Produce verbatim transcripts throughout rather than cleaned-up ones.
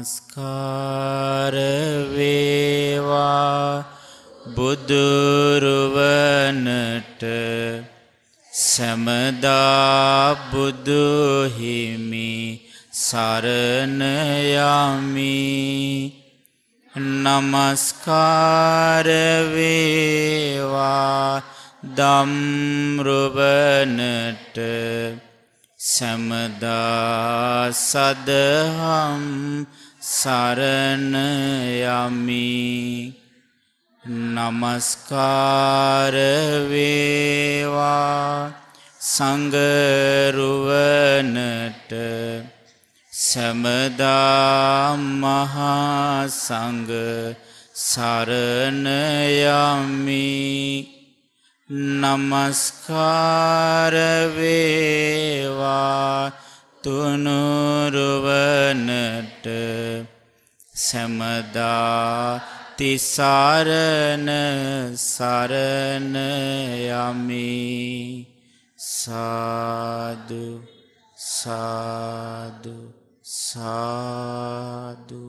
නමස්කාර වේවා බුදුරුවනට සමදා බුදු හිමි සරණ යමි. නමස්කාර වේවා ධම්රුවනට සමදා සදහම් සරණ යමි. නමස්කාර වේවා සංඝරුවනට සමදා මහා සංඝ සරණ යමි. නමස්කාර වේවා තුනුරුවනට සමදා තිසරණ සරණ යමි. සාදු සාදු සාදු.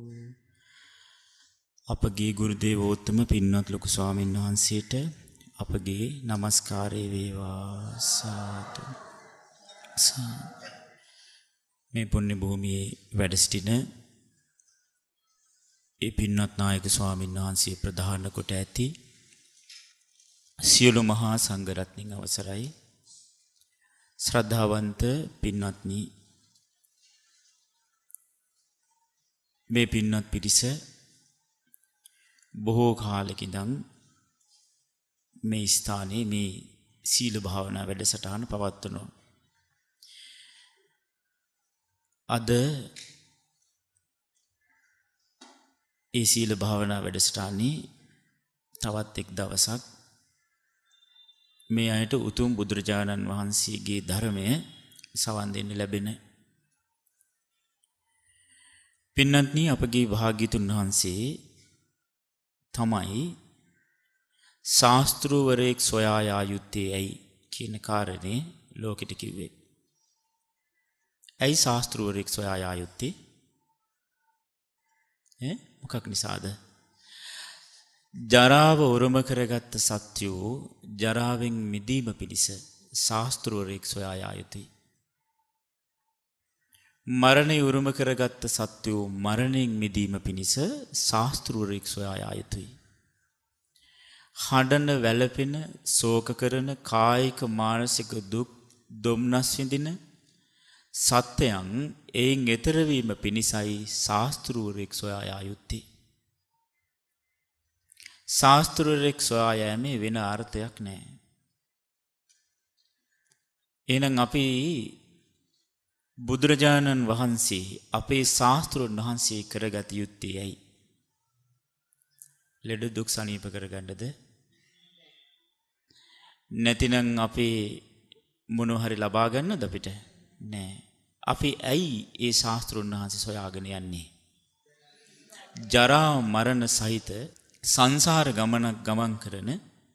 අපගේ ගුරු දේවෝත්තම පින්වත් ලොකු ස්වාමීන් වහන්සේට අපගේ নমස්කාරය වේවා. සාදු සාදු. මේ පුණ්‍ය භූමියේ වැඩ සිටින ඒ පින්වත් නායක ස්වාමීන් වහන්සේ ප්‍රධාන කොට ඇති සියලු මහා සංඝ රත්නයන් අවසරයි. ශ්‍රද්ධාවන්ත පින්වත්නි, මේ පින්වත් පිරිස බොහෝ කාලෙක ඉඳන් මේ ස්ථානයේ මේ සීල භාවනා වැඩසටහන පවත්වනවා. අද ඒ සීල භාවනා වැඩසටහනේ තවත් එක් දවසක් මේ අයට උතුම් බුදුරජාණන් වහන්සේගේ ධර්මය සවන් දෙන්න ලැබෙන. පින්වත්නි, අපගේ භාග්‍යතුන් වහන්සේ තමයි ශාස්ත්‍රවරයෙක් සොයා යා යුත්තේ ඇයි කියන කාරණේ ලෝකෙට කිව්වේ. ඇයි ශාස්ත්‍රවරයෙක් සොයා යා යුත්තේ? ඈ මොකක් නිසාද? ජරාව උරුම කරගත්ත සත්‍යෝ ජරාවෙන් මිදීම පිණිස ශාස්ත්‍රවරයෙක් සොයා යා යුතුයි. මරණය උරුම කරගත්ත සත්‍යෝ මරණයෙන් මිදීම පිණිස ශාස්ත්‍රවරයෙක් සොයා යා යුතුයි. හඬන වැළපෙන ශෝක කරන කායික මානසික දුක් දුම්නස් විඳින සත්‍යයන් එයින් එතර වීම පිණිසයි ශාස්ත්‍රවරයෙක් සොයා යා යුත්තේ. ශාස්ත්‍රවරයෙක් සොයා යෑමේ වෙන අර්ථයක් නැහැ. එහෙනම් අපි බුදුරජාණන් වහන්සේ අපේ ශාස්ත්‍රඥ වහන්සේ කරගත යුත්තේ ඇයි? ලෙඩ දුක් සනීප කරගන්නද? නැතිනම් අපි මොනවා හරි ලබා ගන්නද අපිට? නෑ. අපි ඇයි ඒ ශාස්ත්‍රඥ වහන්සේ සොයාගෙන යන්නේ? ජරා මරණ සහිත සංසාර ගමනක් ගමන් කරන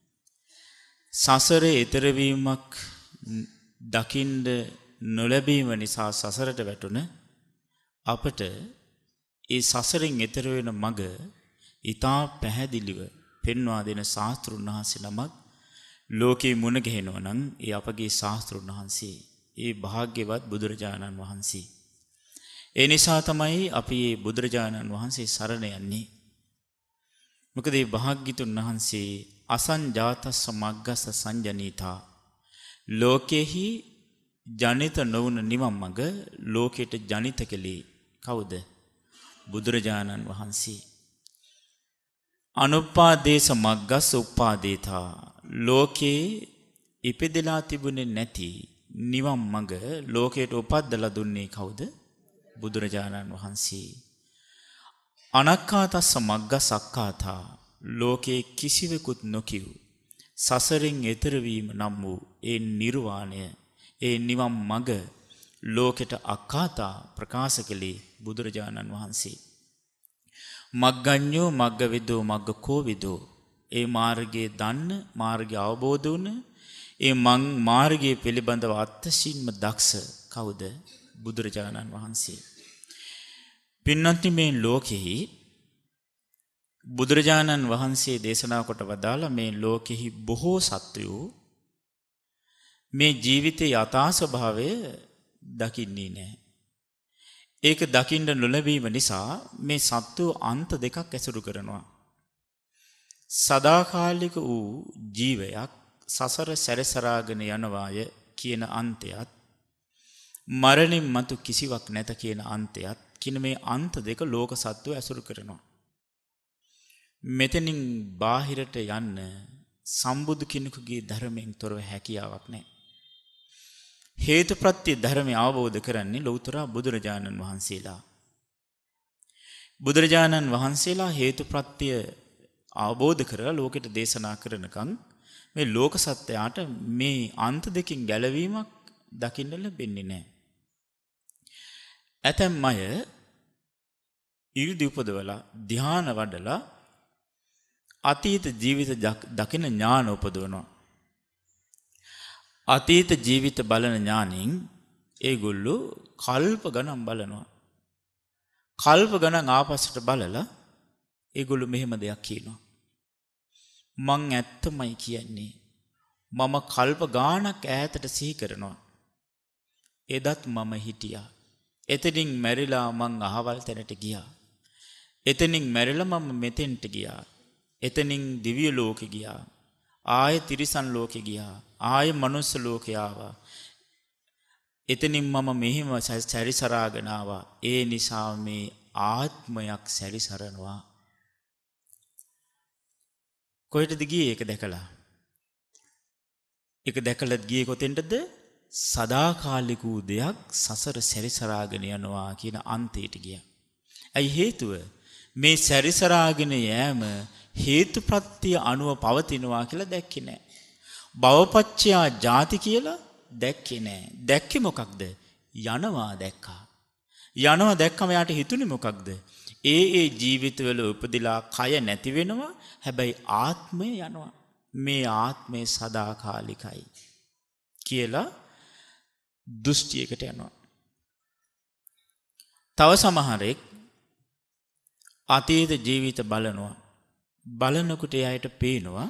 සසරේ ඈතර වීමක් දකින්න නොලැබීම නිසා සසරට වැටුණ අපට ඒ සසරෙන් ඈතර වෙන මඟ ඊටා පැහැදිලිව පෙන්වා දෙන ශාස්ත්‍රඥ වහන්සේ නමක් ලෝකේ මුණ ගැහෙනවා නම් ඒ අපගේ ශාස්ත්‍රඥ වහන්සේ, ඒ භාග්‍යවත් බුදුරජාණන් වහන්සේ. ඒ නිසා තමයි අපි මේ බුදුරජාණන් වහන්සේ සරණ යන්නේ. මොකද මේ භාග්‍යතුන් වහන්සේ අසංජාතස්ස මග්ගස්ස සංජනීතා, ලෝකෙහි ජනිත නොවුන නිවන් මඟ ලෝකෙට ජනිත කළේ කවුද? බුදුරජාණන් වහන්සේ. අනුපාදේශ මග්ගස්ස උපාදේතා, ලෝකේ ඉපදලා තිබුණේ නැති නිවන් මඟ ලෝකයට උපද්දලා දුන්නේ කවුද? බුදුරජාණන් වහන්සේ. අනක්ඛාතස්ස මග්ගස්ස අක්ඛාතා, ලෝකේ කිසිවෙකුත් නොකියු සසරෙන් එතර වීම නම් වූ ඒ නිර්වාණය, ඒ නිවන් මඟ ලෝකෙට අක්ඛාතා ප්‍රකාශ කළේ බුදුරජාණන් වහන්සේ. මග්ගඤ්ඤෝ මග්ගවිදෝ මග්ගකෝවිදෝ, ඒ මාර්ගයේ දන්න, මාර්ගය අවබෝධ වුණ, ඒ මං මාර්ගයේ පිළිබඳව අත්සින්ම දක්ෂ කවුද? බුදුරජාණන් වහන්සේ. පින්වත්නි මේ ලෝකෙහි බුදුරජාණන් වහන්සේ දේශනා කොට වදාළ මේ ලෝකෙහි බොහෝ සත්වයෝ මේ ජීවිතයේ යථා ස්වභාවය දකින්නේ නැහැ. ඒක දකින්න නොලැබීම නිසා මේ සත්වෝ අන්ත දෙකක් ඇසුරු කරනවා. සදාකාලික වූ ජීවයක් සසර සැරසරාගෙන යනවාය කියන අන්තයත් මරණින් මතු කිසිවක් නැත කියන අන්තයත් කියන මේ අන්ත දෙක ලෝක සත්වෝ ඇසුරු කරනවා. මෙතනින් බාහිරට යන්න සම්බුදු කෙනෙකුගේ ධර්මයෙන් තොරව හැකියාවක් නැහැ. හේතුප්‍රත්‍ය ධර්මය අවබෝධ කරන්නේ ලෞතර බුදුරජාණන් වහන්සේලා. බුදුරජාණන් වහන්සේලා හේතුප්‍රත්‍ය අවබෝධ කරලා ලෝකෙට දේශනා කරනකම් මේ ලෝක සත්‍යයට මේ අන්ත දෙකෙන් ගැලවීමක් දකින්න ලැබෙන්නේ නැහැ. ඇතැම් අය ඉරිදි උපදවලා ධ්‍යාන වඩලා අතීත ජීවිත දකින ඥාන උපදවනවා. අතීත ජීවිත බලන ඥානින් ඒගොල්ලෝ කල්ප ගණන් බලනවා. කල්ප ගණන් ආපස්සට බලලා ඒගොල්ලෝ මෙහෙම දෙයක් කියනවා. මං ඇත්තමයි කියන්නේ. මම කල්ප ගාණක් ඈතට සිහි කරනවා. එදත් මම හිටියා. එතනින් මැරිලා මං අහවල් තැනට ගියා. එතනින් මැරිලා මම මෙතෙන්ට ගියා. එතනින් දිව්‍ය ලෝකෙ ගියා. ආයෙ තිරිසන් ලෝකෙ ගියා. ආයෙ මනුස්ස ලෝකෙ ආවා. එතනින් මම මෙහිම සැරිසරාගෙන ආවා. ඒ නිසා මේ ආත්මයක් සැරිසරනවා. කොහෙටද ගියේ ඒක දැකලා? ඒක දැකලා ගියේ කොතෙන්ටද? සදාකාලික වූ දෙයක් සසර සැරිසරාගෙන යනවා කියන අන්තයට ගියා. ඇයි හේතුව? මේ සැරිසරාගෙන යෑම හේතුප්‍රත්‍ය අනුව පවතිනවා කියලා දැක්කේ නැහැ. භවපච්චයා ජාති කියලා දැක්කේ නැහැ. දැක්කේ මොකක්ද? යනවා දැක්කා. යනවා දැක්කම යාට හිතුනේ මොකක්ද? ඒ ඒ ජීවිතවල උපදිලා කය නැති වෙනවා. හැබැයි ආත්මය යනවා. මේ ආත්මය සදාකාලිකයි කියලා දෘෂ්ටියකට යනවා. තව සමහරෙක් අතීත ජීවිත බලනවා. බලනකොට එයාට පේනවා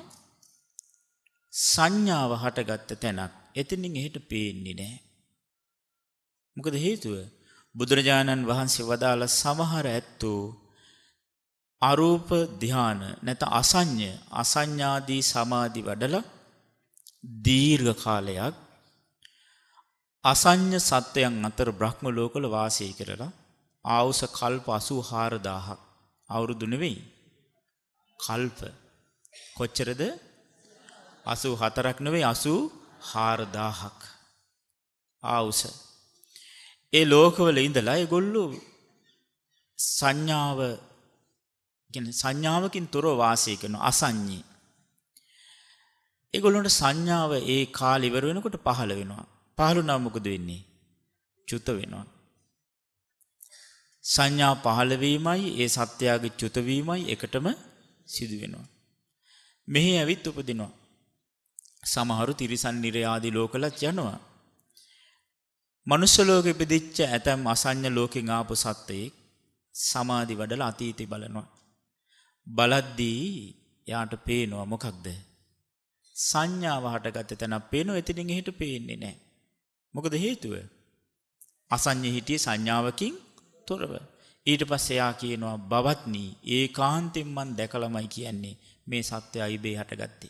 සංඥාව හටගත්ත තැනක් එතනින් එහෙට පේන්නේ නැහැ. මොකද හේතුව? බුදුරජාණන් වහන්සේ වදාළ සමහර ඇත්තෝ අරූප ධාන නැත්නම් අසඤ්ඤ අසඤ්ඤාදී සමාධි වඩලා දීර්ඝ කාලයක් අසඤ්ඤ සත්වයන් අතර බ්‍රහ්ම ලෝකවල වාසය කරලා ආවුස කල්ප අසූ හාරදාහක් අවුරුදු නෙවෙයි කල්ප කොච්චරද? අසූ හතරක් නෙවෙයි අසූ හාරදාහක් ආවුස. ඒ ලෝකවල ඉඳලා ඒගොල්ලෝ සංඥාව කියන්නේ සංඥාවකින් තොරව වාසය කරන අසඤ්ඤී. ඒගොල්ලන්ට සංඥාව ඒ කාලෙ ඉවර වෙනකොට පහළ වෙනවා. පහළ වුණා මොකද වෙන්නේ? චුත වෙනවා. සංඥා පහළ වීමයි ඒ සත්‍යයේ චුත වීමයි එකටම සිදු වෙනවා. මෙහි ඇවිත් උපදිනවා. සමහරු තිරිසන් නිරය ආදී ලෝකලත් යනවා. මනුෂ්‍ය ලෝකෙ ඉපදිච්ච ඇතම් අසඤ්ඤ ලෝකෙන් ආපු සත්ත්වෙක් සමාධි වඩලා අතීතේ බලනවා. බලද්දී යාට පේනවා මොකක්ද? සංඥාව හටගත්ත තැනක් පේනවා. එතනින් එහෙට පේන්නේ නැහැ. මොකද හේතුව? අසඤ්ඤ හිටියේ සංඥාවකින් තොරව. ඊට පස්සේ යා කියනවා බවත්නි ඒකාන්තයෙන් මන් දැකලාමයි කියන්නේ මේ සත්‍යය ඉබේ හටගත්තේ.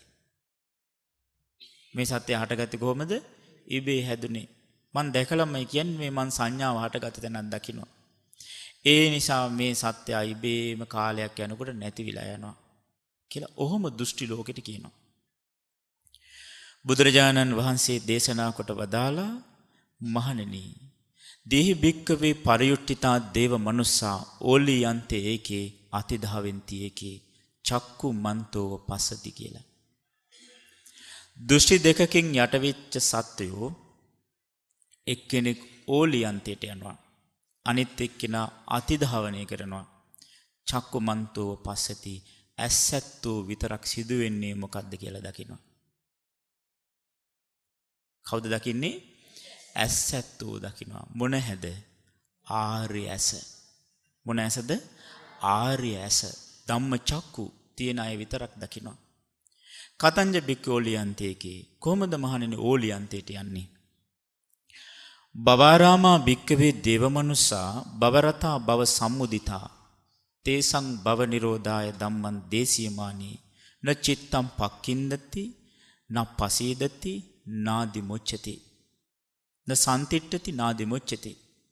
මේ සත්‍යය හටගත්තේ කොහොමද? ඉබේ හැදුනේ. මන් දැකලාමයි කියන්නේ මේ මන් සංඥාව හටගත්ත තැනක් දකින්නවා. ඒ නිසා මේ සත්‍යය ඉබේම කාලයක් යනකොට නැති විලා යනවා කියලා ඔහොම දෘෂ්ටි ලෝකෙට කියනවා. බුදුරජාණන් වහන්සේ දේශනා කොට වදාලා මහණෙනි දේහි භික්කවේ පරියුට්ඨිතා දේව මනුස්සා ඕලී යන්තේ ඒකේ අතිධාවෙන්ති ඒකේ චක්කු මන්තෝව පස්සති කියලා. දෘෂ්ටි දෙකකින් යටවෙච්ච සත්වයෝ එක්කෙනෙක් ඕලී යන්තයට යනවා. අනිත් එක්කෙනා අතිධාවනය කරනවා. චක්කු මන්තෝව පස්සති ඇස්සැත්තෝ විතරක් සිදු වෙන්නේ මොකද්ද කියලා දකිනවා. කවුද දකින්නේ? ඇස්සැත්තෝ දකිනවා. මොන හැද? ආර්ය ඇස. මොන ඇසද? ආර්ය ඇස. ධම්ම චක්කු තියෙන අය විතරක් දකිනවා. කතංජ බික්ක ඕලියන්තේකේ කොහොමද මහණෙනි ඕලියන්තේට යන්නේ? බවාරාමා භික්කවේ දේවමනුස්සා බවරතා බව සම්මුදිතා තේසං බව නිරෝධාය ධම්මං දේසියමානී න චිත්තං පක්ඛින්දති න පසීදති නාදි මොච්චති න සම්තිට්ඨති නාදි මොච්චති.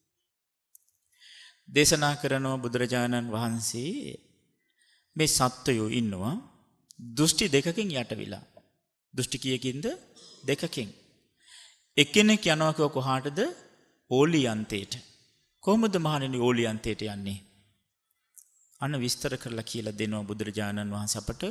දේශනා කරන බුදුරජාණන් වහන්සේ මේ සත්වයෝ ඉන්නවා දෘෂ්ටි දෙකකින් යටවිලා. දෘෂ්ටි කීයකින්ද? දෙකකින්. එක්කෙනෙක් යනවා කොහාටද? ඕලියන්තේට. කොහොමද මහණෙනි ඕලියන්තේට යන්නේ? අන්න විස්තර කරලා කියලා දෙනවා බුදුරජාණන් වහන්සේ අපට.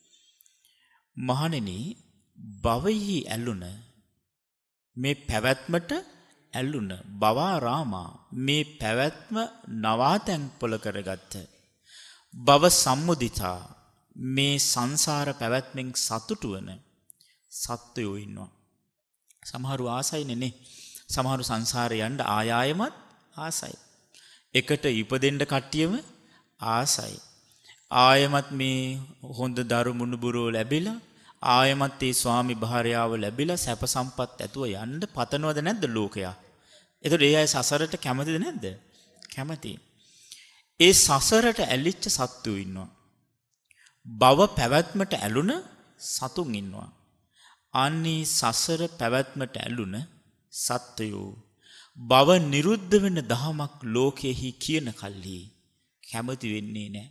මහණෙනි භවයේ ඇලුන මේ පැවැත්මට ඇලුන බවාරාමා මේ පැවැත්ම නවාතැන් පොළ කරගත්ත භව සම්මුදිතා මේ සංසාර පැවැත්මෙන් සතුටු වන සත්වයෝ ඉන්නවා. සමහරු ආසයිනේ නේ. සමහරු සංසාරේ යන්න ආයායමත් ආසයි. එකට ඉපදෙන්න කට්ටියම ආසයි. ආයමත් මේ හොඳ දරු මුණුබුරෝ ලැබිලා ආයමත් ඒ ස්වාමි භාර්යාව ලැබිලා සැප සම්පත් ඇතුව යන්න පතනවද නැද්ද ලෝකයා? එතකොට ඒ අය සසරට කැමතිද නැද්ද? කැමති. ඒ සසරට ඇලිච්ච සත්තු ඉන්නවා. භව පැවැත්මට ඇලුන සතුන් ඉන්නවා. අන්නේ සසර පැවැත්මට ඇලුන සත්වයෝ භව නිරුද්ධ වෙන දහමක් ලෝකෙහි කියන කල්හි කැමති වෙන්නේ නැහැ.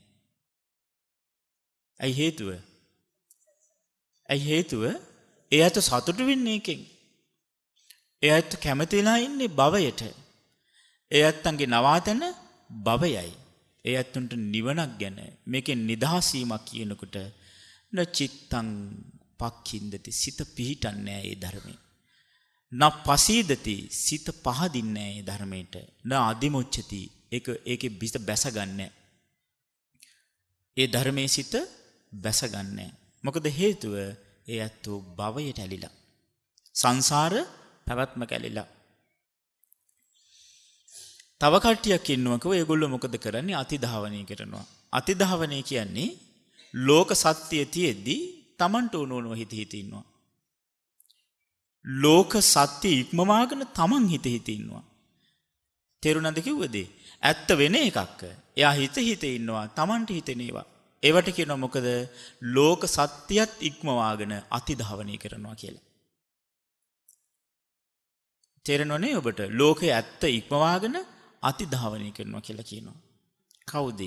ඇයි හේතුව? ඇයි හේතුව? එයාට සතුටු වෙන්නේ එකෙන්. එයාට කැමතිලා ඉන්නේ භවයට. එයාටන්ගේ නවාතන භවයයි. එයාටුන්ට නිවනක් ගැන මේකෙන් නිදහස් වීමක් කියනකොට න චිත්තං පක්ඛින්දති සිත පිහිටන්නේ නැහැ ඒ ධර්මේ. න පසීදති සිත පහදින්නේ නැහැ ඒ ධර්මයට. න අදිමුච්චති ඒක ඒකේ බිස බැසගන්නේ. ඒ ධර්මයේ සිත බැසගන්නේ. මොකද හේතුව? ඒ ඇත්තෝ භවයට ඇලිලා. සංසාර පැවැත්ම කැලිලා. තව කට්ටියක් ඉන්නවකෝ ඒගොල්ලෝ මොකද කරන්නේ? අතිධාවනය කරනවා. අතිධාවනය කියන්නේ ලෝක සත්‍ය තියෙද්දි තමන්ට උනෝනව හිත හිත ඉන්නවා. ලෝක සත්‍ය ඉක්මවාගෙන තමන් හිත හිත ඉන්නවා. තේරුණාද කිව්වදේ? ඇත්ත වෙන එකක්. එයා හිත හිත ඉන්නවා තමන්ට හිතෙනේවා. ඒවට කියනවා මොකද? ලෝක සත්‍යයත් ඉක්මවාගෙන අතිධාවනය කරනවා කියලා. තේරෙනවනේ ඔබට? ලෝකේ ඇත්ත ඉක්මවාගෙන අතිධාවනය කරනවා කියලා කියනවා. කවුද?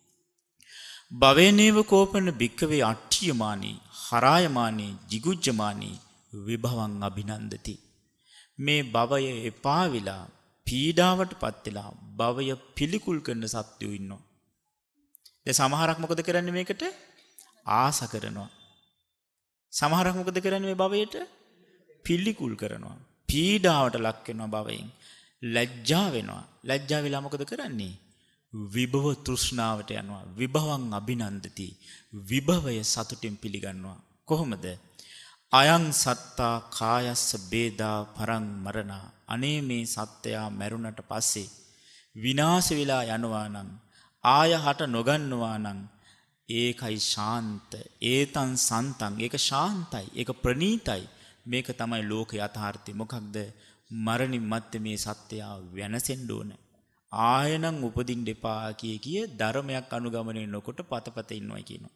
භවේනේව කෝපන භික්කවේ අට්ඨියමානී හරායමානී jigucchamaani විභවං අභිනන්දති. මේ භවය එපා විලා පීඩාවටපත් වෙලා භවය පිළිකුල් කරන සත්‍යෝ ඉන්නවා. දැන් සමහරක් මොකද කරන්නේ මේකට? ආස කරනවා. සමහරක් මොකද කරන්නේ මේ භවයට? පිළිකුල් කරනවා. පීඩාවට ලක් වෙනවා භවයෙන්. ලැජ්ජා වෙනවා. ලැජ්ජා වෙලා මොකද කරන්නේ? විභව තෘෂ්ණාවට යනවා. විභවං අභිනන්දති. විභවය සතුටින් පිළිගන්නවා. කොහොමද? අයං සත්තා කායස්ස බේදා පරං මරණා. අනේ මේ සත්‍යයා මැරුණට පස්සේ විනාශ වෙලා යනවා නම් ආය හට නොගන්නවා නම් ඒකයි ශාන්ත. ඒතං සන්තං. ඒක ශාන්තයි. ඒක ප්‍රණීතයි. මේක තමයි ලෝක යථාර්ථය. මොකක්ද? මරණින් මත්තේ මේ සත්‍යයා වෙනසෙන්න ඕන. ආයනම් උපදින්න එපා කිය කිය ධර්මයක් අනුගමනය නොකොට පතපත ඉන්නවා කියනවා.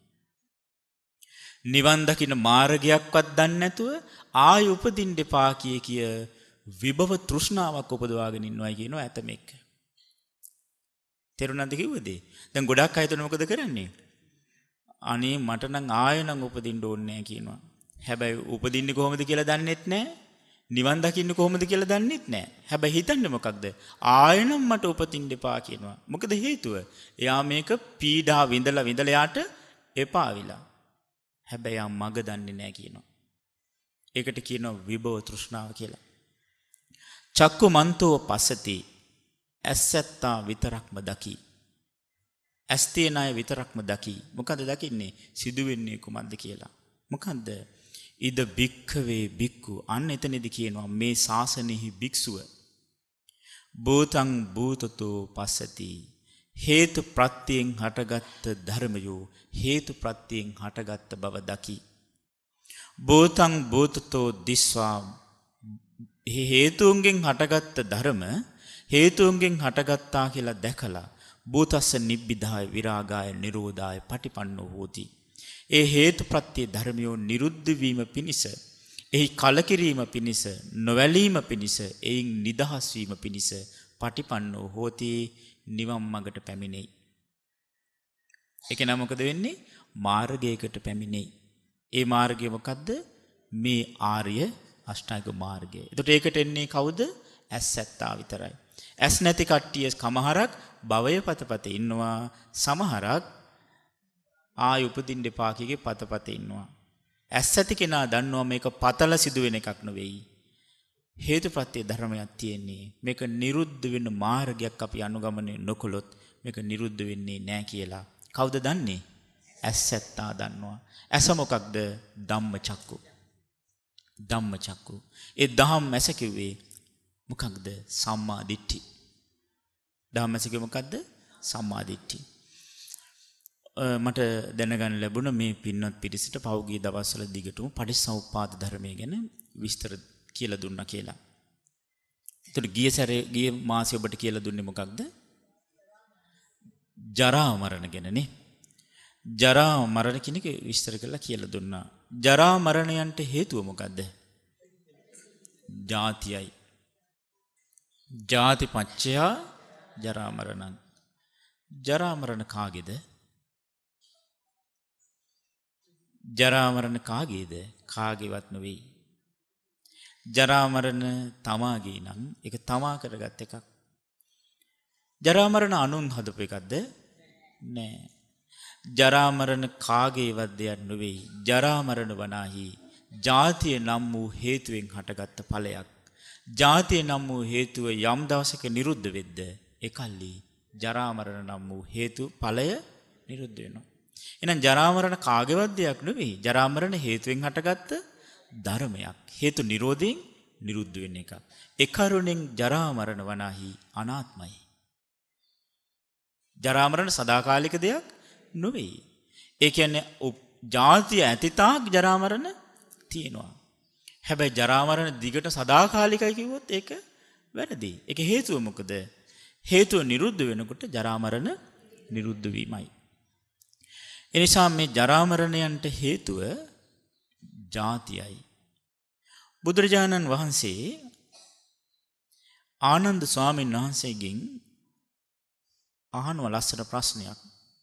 නිවන් දකින්න මාර්ගයක්වත් දන්නේ නැතුව ආය උපදින්න එපා කිය කිය විභව තෘෂ්ණාවක් උපදවාගෙන ඉන්නවා කියනවා ඇතමෙක්. තේරුණාද කිව්වද? දැන් ගොඩක් අය හිතන මොකද කරන්නේ? අනේ මට නම් ආයනම් උපදින්න ඕනේ නැහැ කියනවා. හැබැයි උපදින්නේ කොහොමද කියලා දන්නෙත් නැහැ. නිවන් දකින්නේ කොහොමද කියලා දන්නෙත් නැහැ. හැබැයි හිතන්නේ මොකක්ද? ආයනම් මට උපදින්න එපා කියනවා. මොකද හේතුව? එයා මේක පීඩා විඳලා විඳලා යාට එපා විලා. හැබැයි ආ මග දන්නේ නැහැ කියනවා. ඒකට කියනවා විභව තෘෂ්ණාව කියලා. චක්කු මන්තෝ පස්සති. ඇසත්තා විතරක්ම දකි. ඇස් තියෙන අය විතරක්ම දකි. මොකද දකින්නේ? සිදුවෙන්නේ කුමක්ද කියලා. මොකද්ද? ඉද භික්ඛවේ භික්ඛු. අන්න එතනදී කියනවා මේ ශාසනයෙහි භික්ෂුව භූතං භූතතෝ පස්සති. හේතු ප්‍රත්‍යයෙන් හටගත් ධර්මයෝ හේතු ප්‍රත්‍යයෙන් හටගත් බව දකි. භූතං භූතතෝ දිස්වා හේතුන්ගෙන් හටගත් ධර්ම හේතුන්ගෙන් හටගත්තා කියලා දැකලා භූතස්ස නිබ්බිදාය විරාගාය නිරෝධාය පටිපන්නෝ හෝති. ඒ හේතු ප්‍රත්‍ය ධර්මයෝ නිරුද්ධ වීම පිණිස එහි කලකිරීම පිණිස නොවැළීම පිණිස එයින් නිදහස් වීම පිණිස පටිපන්නෝ හෝති නිවන් මඟට පැමිණෙයි. ඒක නම් මොකද වෙන්නේ? මාර්ගයකට පැමිණෙයි. ඒ මාර්ගය මොකද්ද? මේ ආර්ය අෂ්ටාංග මාර්ගය. එතකොට ඒකට එන්නේ කවුද? ඇස් ඇත්තා විතරයි. ඇස් නැති කට්ටිය කමහරක් භවය පතපත ඉන්නවා. සමහරක් ආය උපදින්න එපා කීගේ පතපත ඉන්නවා. ඇස් ඇති කෙනා දන්නවා මේක පතල සිදුවෙන එකක් නෙවෙයි. හේතුප්‍රත්‍ය ධර්මයක් තියෙන්නේ. මේක නිරුද්ධ වෙන මාර්ගයක් අපි අනුගමනය නොකළොත් මේක නිරුද්ධ වෙන්නේ නැහැ කියලා. කවුද දන්නේ? ඇස් ඇත්තා දන්නවා. ඇස මොකක්ද? ධම්මචක්කු. ධම්මචක්කු. ඒ ධම්ම ඇස කිව්වේ මොකක්ද? සම්මා දිට්ඨි. ධම්ම ඇස කිව්වේ මොකක්ද? සම්මා දිට්ඨි. මට දැනගන්න ලැබුණ මේ පින්වත් පිරිසට පෞගී දවස්වල දිගටම පටිච්චසමුප්පාද ධර්මය ගැන විස්තර කියලා දුන්නා කියලා. ඒතර ගිය සැරේ ගිය මාසේ ඔබට කියලා දුන්නේ මොකක්ද? ජරා මරණ ගැනනේ. ජරා මරණ කියන එක විස්තර කරලා කියලා දුන්නා. ජරා මරණයන්ට හේතුව මොකද්ද? ජාතියයි. ජාති පච්චයා ජරා මරණං. ජරා මරණ කාගේද? ජරා මරණ කාගේද? කාගේවත් නෙවෙයි. ජරා මරණ තමාගේ නම් ඒක තමා කරගත් එකක්. ජරා මරණ අනුන් හදපු එකක්ද? නෑ. ජරා මරණ කාගේවත් දෙයක් නෙවෙයි. ජරා මරණ වනාහි ජාතිය නම් වූ හේතුවෙන් හටගත්ත ඵලයක්. ජාතිය නම් වූ හේතුව යම් දවසක නිරුද්ධ වෙද්ද ඒකල්ලි ජරා මරණ නම් වූ හේතු ඵලය නිරුද්ධ වෙනවා. එහෙනම් ජරා මරණ කාගේවත් දෙයක් නෙවෙයි. ජරා මරණ හේතුවෙන් හටගත්ත ධර්මයක්. හේතු නිරෝධයෙන් නිරුද්ධ වෙන එකක්. ඒ කරුණෙන් ජරා මරණ වනාහි අනාත්මයි. ජරා මරණ සදාකාලික දෙයක් නෙවෙයි. ඒ කියන්නේ ජාතිය ඇතිතාක් ජරා මරණ තියෙනවා. හැබැයි ජරා මරණ දිගට සදාකාලිකයි කිව්වොත් ඒක වැරදි. ඒක හේතුව මොකද? හේතුව නිරුද්ධ වෙනකොට ජරා මරණ නිරුද්ධ වීමයි. එනිසා මේ ජරා මරණයන්ට හේතුව ජාතියයි. බුදුරජාණන් වහන්සේ ආනන්ද ස්වාමීන් වහන්සේගෙන් අහනවා ලස්සන ප්‍රශ්නයක්.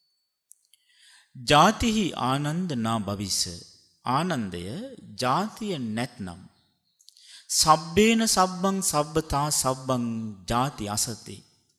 ජාතිහි ආනන්ද නා භවිස්ස. ආනන්දය ජාතිය නැත්නම් සබ්බේන සබ්බං සබ්බතා සබ්බං ජාති අසතේ.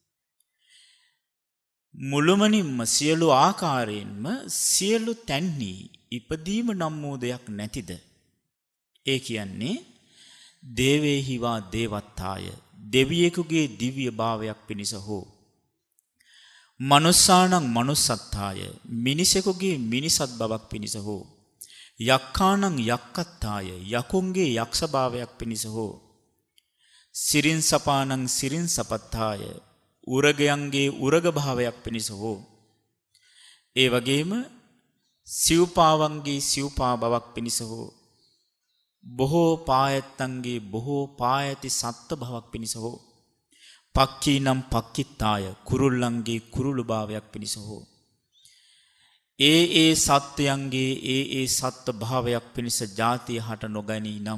මුළුමනින්ම සියලු ආකාරයෙන්ම සියලු තැන්හි ඉපදීම නම් වූ දෙයක් නැතිද? ඒ කියන්නේ දේවේහිවා දේවත්තාය දෙවියෙකුගේ දිව්‍ය භාවයක් පිණිස හෝ මනුස්සානං මනුස්සත්තාය මිනිසෙකුගේ මිනිසත් බවක් පිණිස හෝ යක්ඛානං යක්කත්තාය යකුන්ගේ යක්ෂ භාවයක් පිණිස හෝ සිරින්සපානං සිරින්සපත්තාය උරගයන්ගේ උරග භාවයක් පිණිස හෝ ඒ වගේම සිව්පාවන්ගේ සිව්පා බවක් පිණිස හෝ බොහෝ පායත්තන්ගේ බොහෝ පායති සත්ත්ව භාවයක් පිණිස හෝ පක්ඛීනම් පක්ඛිත්තාය කුරුල්ලන්ගේ කුරුළු භාවයක් පිණිස හෝ ඒ ඒ සත්වයන්ගේ ඒ ඒ සත්ත්ව භාවයක් පිණිස ජාතිය හට නොගනී නම්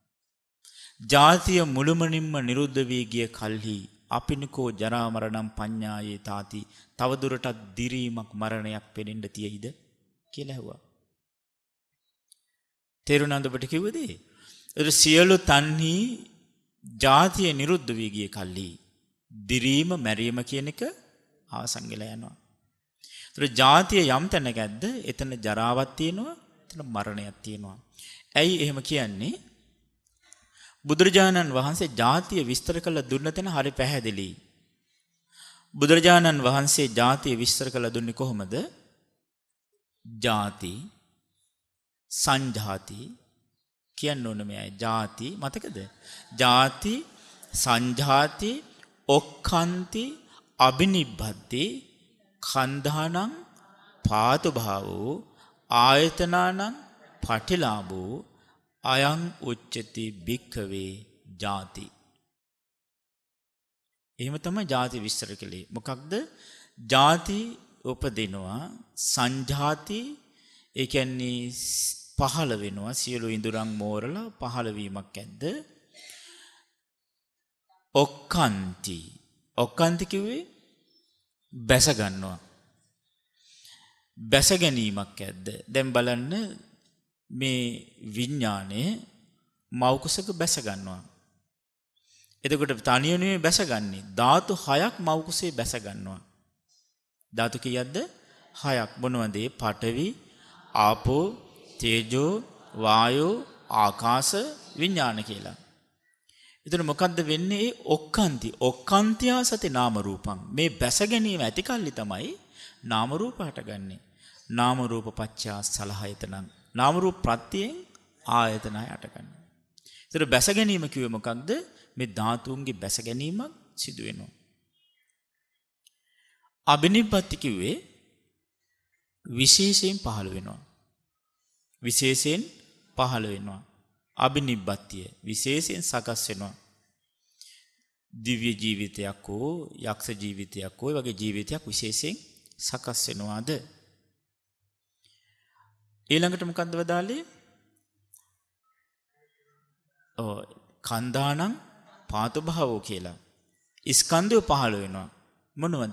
ජාතිය මුළුමනින්ම නිරුද්ධ වී ගිය කල්හි අපිනකෝ ජරා මරණම් පඤ්ඤායේ තාති තවදුරටත් දිරීමක් මරණයක් පෙනෙන්න තියෙයිද කියලා ඇහුවා. තේරුණාද ඔබට කිව්වදී? ඒ සියලු තන්හි ජාතිය නිරුද්ධ වී ගිය කල්හි දිරීම මැරීම කියන එක අවසන් වෙලා යනවා. ඒතර ජාතිය යම් තැනකද එතන ජරාවක් තියෙනවා, එතන මරණයක් තියෙනවා. ඇයි එහෙම කියන්නේ? බුදුරජාණන් වහන්සේ ජාතිය විස්තර කළ දුන්න තැන හරි පැහැදිලි. බුදුරජාණන් වහන්සේ ජාතිය විස්තර කළ දුන්නේ කොහොමද? ජාති සංජාති කියන්න ඕන මෙයයි. ජාති මතකද? ජාති සංජාති ඔක්ඛන්ති අබිනිබ්බති කන්දානං පාතු භාවෝ ආයතනානං පටිලාභෝ අයං උච්චති භික්ඛවේ ජාති. එහෙම තමයි ජාති විස්තර කළේ. මොකක්ද? ජාති උපදිනවා, සංජාති ඒ කියන්නේ පහළ වෙනවා, සියලු ඉඳුරන් මෝරලා පහළ වීමක් ඇද්ද? ඔක්කාන්ති. ඔක්කාන්ති කිව්වේ බැස ගන්නවා. බැස ගැනීමක් ඇද්ද? දැන් බලන්න මේ විඥානේ මව් කුසක බැස ගන්නවා. එතකොට තනියම නෙමෙයි බැසගන්නේ. ධාතු හයක් මව් කුසේ බැස ගන්නවා. ධාතු කීයක්ද? හයක්. මොනවද? පඨවි, ආපෝ, තේජෝ, වායෝ, ආකාශ, විඥාන කියලා. එතන මොකද්ද වෙන්නේ? ඒ ඔක්කාන්ති. ඔක්කාන්තියා සති නාම රූපං. මේ බැස ගැනීම ඇති කල්ලි තමයි නාම රූප හටගන්නේ. නාම රූප පච්චා සලආයතනං. නාම රූප ප්‍රත්‍යයෙන් ආයතනය හටගන්නේ. ඒතර බැස ගැනීම කිව්වේ මොකක්ද? මේ ධාතුන්ගේ බැස ගැනීමක් සිදු වෙනවා. අබිනිබ්බති කිව්වේ විශේෂයෙන් පහළ වෙනවා. විශේෂයෙන් පහළ වෙනවා. අබිනිබ්බතිය විශේෂයෙන් සකස් වෙනවා. දිව්‍ය ජීවිතයක් හෝ යක්ෂ ජීවිතයක් හෝ වගේ ජීවිතයක් විශේෂයෙන් සකස් වෙනවාද? ඊළඟට මොකද්ද වදාළේ? ඔව් කන්දානං පාතු භාවෝ කියලා. ස්කන්ධය පහළ වෙනවා. මොනවද?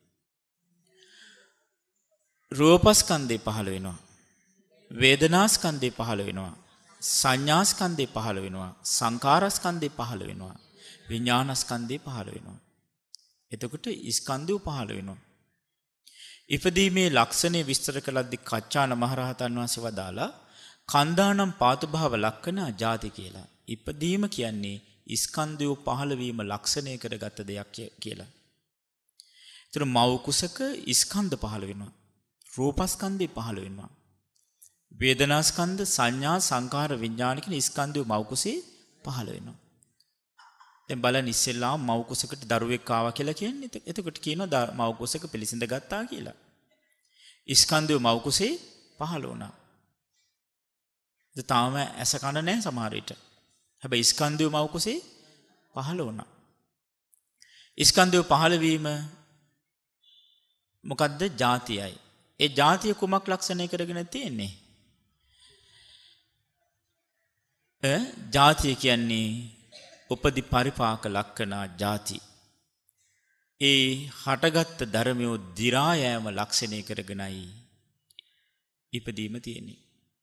රූපස්කන්ධය පහළ වෙනවා. වේදනාස්කන්ධය පහළ වෙනවා. සංඥාස්කන්ධය පහළ වෙනවා. සංකාරස්කන්ධය පහළ වෙනවා. විඥානස්කන්ධය පහළ වෙනවා. එතකොට ස්කන්ධය පහළ වෙනවා. ඉපදීමේ ලක්ෂණය විස්තර කළද්දී කච්චාන මහරහතන් වහන්සේ වදාලා කන්දානම් පාතු භාව ලක්ෂණ ජාති කියලා. ඉපදීම කියන්නේ ස්කන්ධය පහළ වීම ලක්ෂණය කරගත් දෙයක් කියලා. ඒතර මව් කුසක ස්කන්ධ පහළ වෙනවා. රූපස්කන්ධය පහළ වෙනවා. වේදනාස්කන්ධ, සංඥා, සංකාර, විඥාන කියන ස්කන්ධය මව් කුසේ පහළ වෙනවා. දැන් බලන්න ඉස්සෙල්ලා මව් කුසකට දරුවෙක් ආවා කියලා කියන්නේ. එතකොට කියනවා මව් කුසක පිළිසිඳ ගත්තා කියලා. ස්කන්ධය මව් කුසේ පහළ වුණා. ඒ තාම ඇස කන නැහැ සමහර විට. හැබැයි ස්කන්ධය මව් කුසේ පහළ වුණා. ස්කන්ධය පහළ වීම මොකද්ද? ජාතියයි. ඒ ජාතිය කුමක් ලක්ෂණය කරගෙන තියෙන්නේ? ඈ ජාතිය කියන්නේ උපදි පරිපාක ලක්ෂණා ජාති. ඒ හටගත් ධර්මයෝ දි รา යෑම ලක්ෂණය කරගෙනයි ඉපදීම තියෙන්නේ.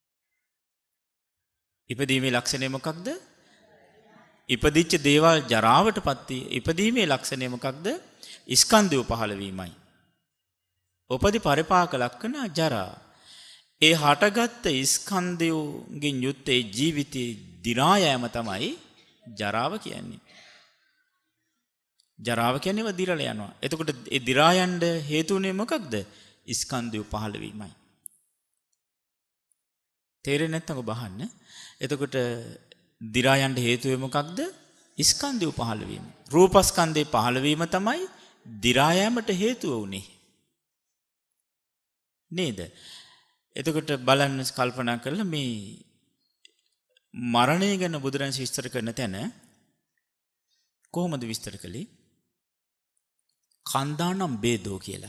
ඉපදීමේ ලක්ෂණය මොකක්ද? ඉපදිච්ච දේවල් ජරාවටපත් වී ඉපදීමේ ලක්ෂණය මොකක්ද? ස්කන්ධය පහළ වීමයි. උපදි පරිපාක ලක්ෂණ ජරා. ඒ හටගත් ස්කන්ධයෙන් යුත් ඒ ජීවිතේ දි รา යෑම තමයි ජරාව කියන්නේ. ජරාව කියන්නේ දිරලා යනවා. එතකොට ඒ දි รา යන්න හේතු වෙන්නේ මොකක්ද? ස්කන්ධය පහළ වීමයි. තේරෙන්නේ නැත්නම් ඔබ අහන්න. එතකොට දි รา යන්න හේතුව මොකක්ද? ස්කන්ධය පහළ වීම. රූපස්කන්ධේ පහළ වීම තමයි දි รา යෑමට හේතුව උනේ. නේද? එතකොට බලන්න කල්පනා කරලා මේ මරණය ගැන බුදුරජාණන් විස්තර කරන තැන කොහොමද විස්තර කළේ? කන්දානම් බේදෝ කියලා.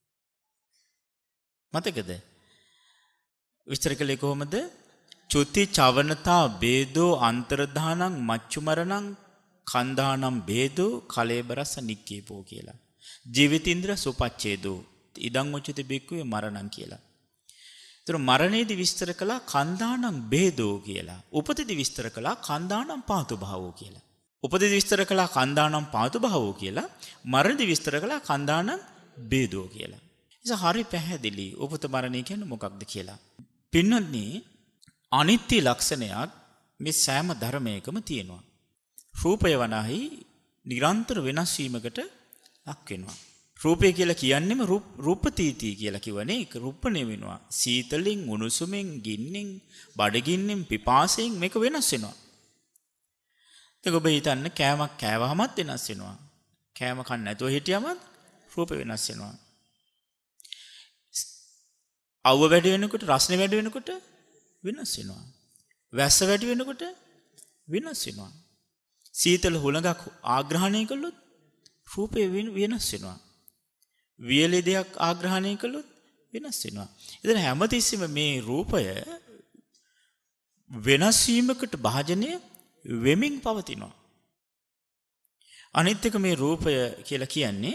මතකද? විස්තර කළේ කොහොමද? චුති චවනතා බේදෝ අන්තරධානං මච්චුමරණං කන්දානම් බේදෝ කලේබරස නික්කේපෝ කියලා. ජීවිතින්ද්‍ර සුපච්ඡේදෝ ඉදං උච්චති බික්කුවේ මරණං කියලා. ඒතර මරණයේදී විස්තර කළා කන්දානම් බේදෝ කියලා. උපතේදී විස්තර කළා කන්දානම් පාතු භාවෝ කියලා. උපතේදී විස්තර කළා කන්දානම් පාතු භාවෝ කියලා. මරණයේදී විස්තර කළා කන්දානම් බේදෝ කියලා. ඒක හරි පැහැදිලි. උපත මරණය කියන්නේ මොකක්ද කියලා. පින්නන්නේ අනිත්‍ය ලක්ෂණයක් මේ සෑම ධර්මයකම තියෙනවා. රූපය වනාහි නිරන්තර වෙනස් වීමකට ලක් වෙනවා. රූපය කියලා කියන්නේම රූපතීති කියලා කිව්වනේ. ඒක රූපණය වෙනවා. සීතලෙන්, උණුසුමෙන්, ගින්නෙන්, බඩගින්නෙන්, පිපාසයෙන් මේක වෙනස් වෙනවා. ඒක ඔබ හිතන්න කෑමක් කෑවහමත් වෙනස් වෙනවා. කෑම කන්න නැතුව හිටියමත් රූප වෙනස් වෙනවා. අවුව වැඩි වෙනකොට රස්නේ වැඩි වෙනකොට වෙනස් වෙනවා. වැස්ස වැඩි වෙනකොට වෙනස් වෙනවා. සීතල හුළඟක් ආග්‍රහණය කළොත් රූපේ වෙනස් වෙනවා. වියලි දෙයක් ආග්‍රහණය කළොත් වෙනස් වෙනවා. එතන හැමතිස්සෙම මේ රූපය වෙනස් වීමකට භාජනය වෙමින් පවතිනවා. අනිත් එක මේ රූපය කියලා කියන්නේ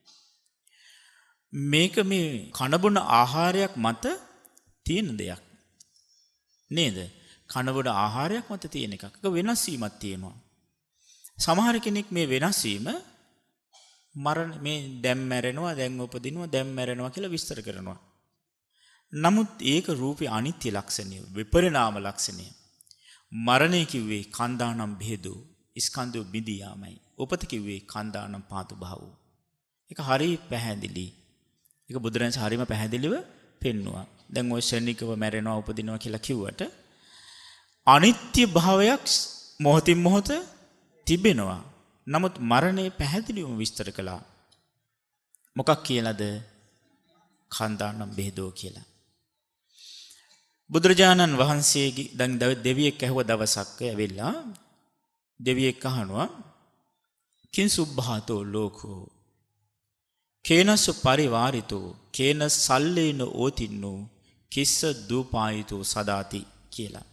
මේක මේ කනබුන ආහාරයක් මත තියෙන දෙයක්. නේද? කනබුන ආහාරයක් මත තියෙන එකක්. ඒක වෙනස් වීමක් තියෙනවා. සමහර කෙනෙක් මේ වෙනස් වීම මරණ මේ දැන් මැරෙනවා දැන් උපදිනවා දැන් මැරෙනවා කියලා විස්තර කරනවා. නමුත් ඒක රූපේ අනිත්‍ය ලක්ෂණය, විපරිණාම ලක්ෂණය. මරණය කිව්වේ කන්දානම් බෙහෙදෝ, ස්කන්ධය බිඳී යාමයි. උපත කිව්වේ කන්දානම් පාතු භාවෝ. ඒක හරි පැහැදිලි. ඒක බුදුරජාණන් හරිම පැහැදිලිව පෙන්නවා. දැන් ඔය ශනිකව මැරෙනවා උපදිනවා කියලා කිව්වට අනිත්‍ය භාවයක් මොහොතින් මොහොත තිබෙනවා. නමුත් මරණය පැහැදිලිවම විස්තර කළා. මොකක් කියලාද? කන්දානම් බෙහෙදෝ කියලා. බුදුරජාණන් වහන්සේගේ දැන් දෙවියෙක් ඇහුව දවසක් ඇවිල්ලා දෙවියෙක් අහනවා කිං සුබ්බහතෝ ලෝකෝ කේනස පරිවාරිතෝ කේන සල්ලේන ඕතින්නෝ කිස්ස දූපායිතෝ සදාති කියලා.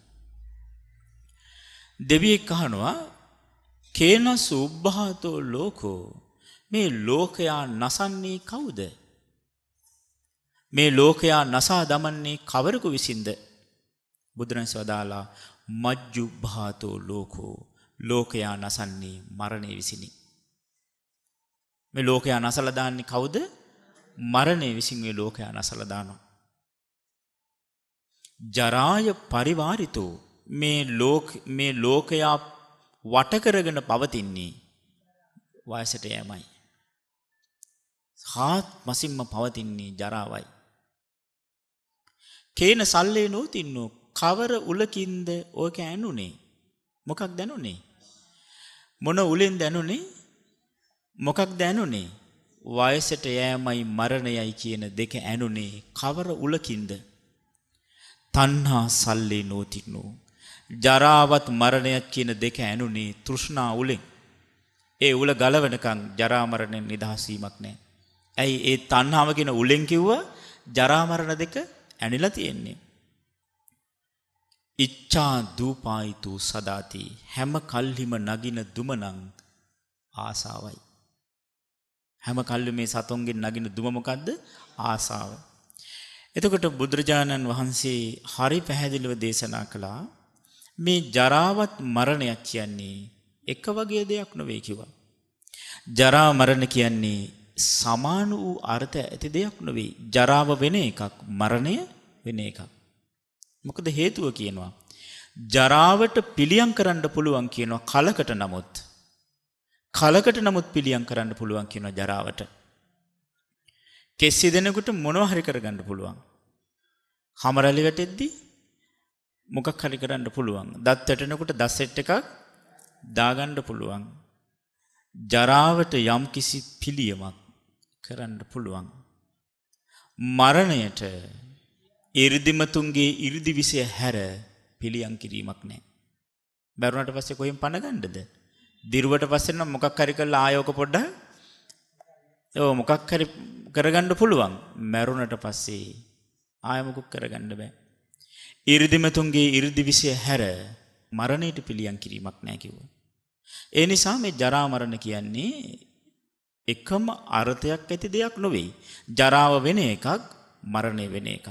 දෙවියෙක් අහනවා කේනස උබ්බහතෝ ලෝකෝ මේ ලෝකයා නසන්නේ කවුද? මේ ලෝකයා නසා දමන්නේ කවරෙකු විසින්ද? බුදුරජාණන් වදාලා මජ්ජුබ්බහතෝ ලෝකෝ ලෝකයා නසන්නේ මරණය විසිනි. මේ ලෝකයා නසලා දාන්නේ කවුද? මරණය විසින් මේ ලෝකයා නසලා දානවා. ජරාය පරිවාරිතෝ මේ ලෝක මේ ලෝකයා වට කරගෙන පවතින්නේ වයසට යෑමයි. හාත් මසින්ම පවතින්නේ ජරාවයි. කේන සල්ලේ නොතින්නෝ කවර උලකින්ද ඔක ඇනුනේ? මොකක් දැනුනේ? මොන උලෙන් දැනුනේ? මොකක් දැනුනේ? වයසට යෑමයි මරණයයි කියන දෙක ඇනුනේ කවර උලකින්ද? තණ්හා සල්ලේ නොතින්නෝ ජරාවත් මරණයත් කියන දෙක ඇනුනේ තෘෂ්ණා උලෙන්. ඒ උල ගලවනකන් ජරා මරණයෙන් නිදහස් වීමක් නැහැ. ඇයි ඒ තණ්හාව කියන උලෙන් කිව්වා ජරා මරණ දෙක ඇනිලා තියෙන්නේ. ඉච්ඡා දූපායිතු සදාති හැම කල්හිම නගින දුමනං ආසාවයි. හැම කල්ලි මේ සතුන්ගෙන් නගින දුම මොකද්ද? ආසාව. එතකොට බුදුරජාණන් වහන්සේ හරි පැහැදිලිව දේශනා කළා මේ ජරාවත් මරණයක් කියන්නේ එක වගේ දෙයක් නෙවෙයි කිව්වා. ජරා මරණ කියන්නේ සමාන වූ අර්ථ ඇති දෙයක් නෙවෙයි. ජරාව වෙන එකක්, මරණය වෙන එකක්. මොකද හේතුව කියනවා ජරාවට පිළියම් කරන්න පුළුවන් කියනවා කලකට. නමුත් කලකට නමුත් පිළියම් කරන්න පුළුවන් කියනවා ජරාවට. කෙස්සි දෙනකොට මොනව හරි කරගන්න පුළුවන්. හැමරලි වැටෙද්දී මොකක් හරි කරන්න පුළුවන්. දත් වැටෙනකොට දත් සෙට් එකක් දාගන්න පුළුවන්. ජරාවට යම් කිසි පිළියමක් කරන්න පුළුවන්. මරණයට 이르දිමතුන්ගේ 이르දි විෂය හැර පිළියම් කිරීමක් නැහැ. බැරුණාට පස්සේ කොහෙන් පණ ගන්නද? දිරුවට පස්සේ නම් මොකක් හරි කරලා ආයෝක පොඩ්ඩක් ඔව් මොකක් හරි කරගන්න පුළුවන්. මැරුණට පස්සේ ආය මොකක් කරගන්න බෑ. 이르දිමතුන්ගේ 이르දි විෂය හැර මරණයට පිළියම් කිරීමක් නැහැ කිව්වා. ඒ නිසා මේ ජරා මරණ කියන්නේ එකම අර්ථයක් ඇති දෙයක් නෙවෙයි. ජරාව වෙන එකක්, මරණය වෙන එකක්.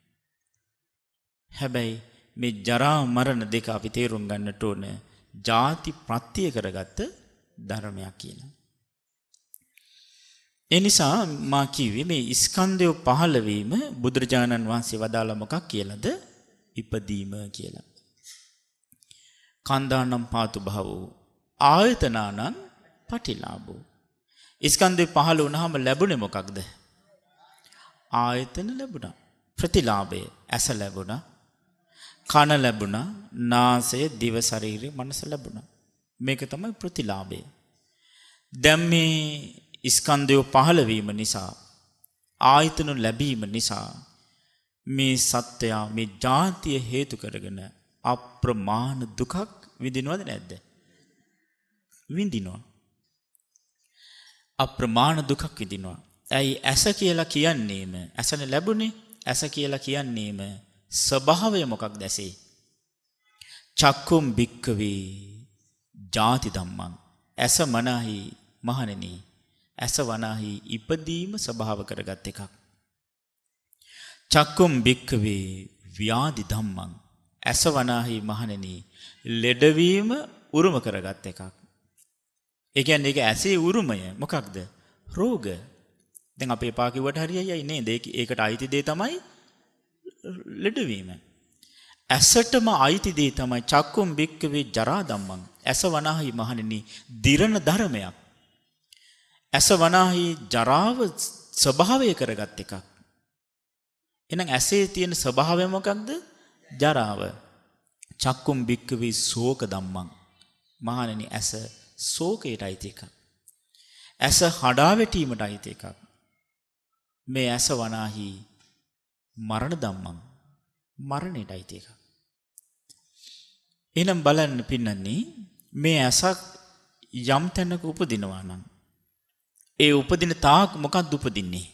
හැබැයි මේ ජරා මරණ දෙක අපි තේරුම් ගන්නට ඕන ಜಾති ප්‍රත්‍ය කරගත්ත ධර්මයක් කියලා. ඒ නිසා මා කිව්වේ මේ ස්කන්ධය පහළ වීම බුදුරජාණන් වහන්සේ වදාළ මොකක් කියලාද? ඉපදීම කියලා. කන්දානම් පාතු භවෝ ආයතනානං පටිලාභෝ. ස්කන්ධය පහළ වුණාම ලැබුණේ මොකක්ද? ආයතන ලැබුණා. ප්‍රතිලාභය ඇස ලැබුණා, කන ලැබුණා, නාසය, දිව, ශරීරය, මනස ලැබුණා. මේක තමයි ප්‍රතිලාභය. දැන් මේ ස්කන්ධය පහළ වීම නිසා, ආයතන ලැබීම නිසා මේ සත්‍යය මේ ජාතිය හේතු කරගෙන අප්‍රමාණ දුකක් විඳිනවද නැද්ද? විඳිනවා. අප්‍රමාණ දුකක් විඳිනවා. ඇයි ඇස කියලා කියන්නේම ඇසන ලැබුණේ ඇස කියලා කියන්නේම ස්වභාවය මොකක්ද ඇසේ? චක්කුම් භික්ඛවේ ජාති ධම්මං. ඇස මනහි මහණෙනි ඇස වනහි ඉපදීම ස්වභාව කරගත් එකක්. චක්කුම් භික්ඛවේ ව්‍යාධි ධම්මං. ඇස වනහි මහණෙනි ලෙඩවීම උරුම කරගත් එකක්. ඒ කියන්නේ ඒක ඇසේ උරුමය මොකක්ද? රෝග. දැන් අපේ පා කිව්වට හරියයි නේද? ඒකට අයිති දේ තමයි ලෙඩවීම. ඇසටම අයිති දේ තමයි චක්කුම් භික්ඛවේ ජරා ධම්මං. ඇස වනහි මහණෙනි දිරණ ධර්මයක්. ඇස වනහි ජරාව ස්වභාවය කරගත් එකක්. එහෙනම් ඇසේ තියෙන ස්වභාවය මොකක්ද? ජරාව. චක්කුම් භික්ඛවේ ශෝක ධම්මං. මහණෙනි ඇස ශෝකයට අයිති එකක්. ඇස හඩා වැටීමට අයිති එකක්. මේ ඇස වනහි මරණ ධම්මං. මරණයට අයිති එකක්. එහෙනම් බලන්න පින්නන්නේ මේ ඇසක් යම් තැනක උපදිනවා නම් ඒ උපදින තාක් මොකක්ද උපදින්නේ?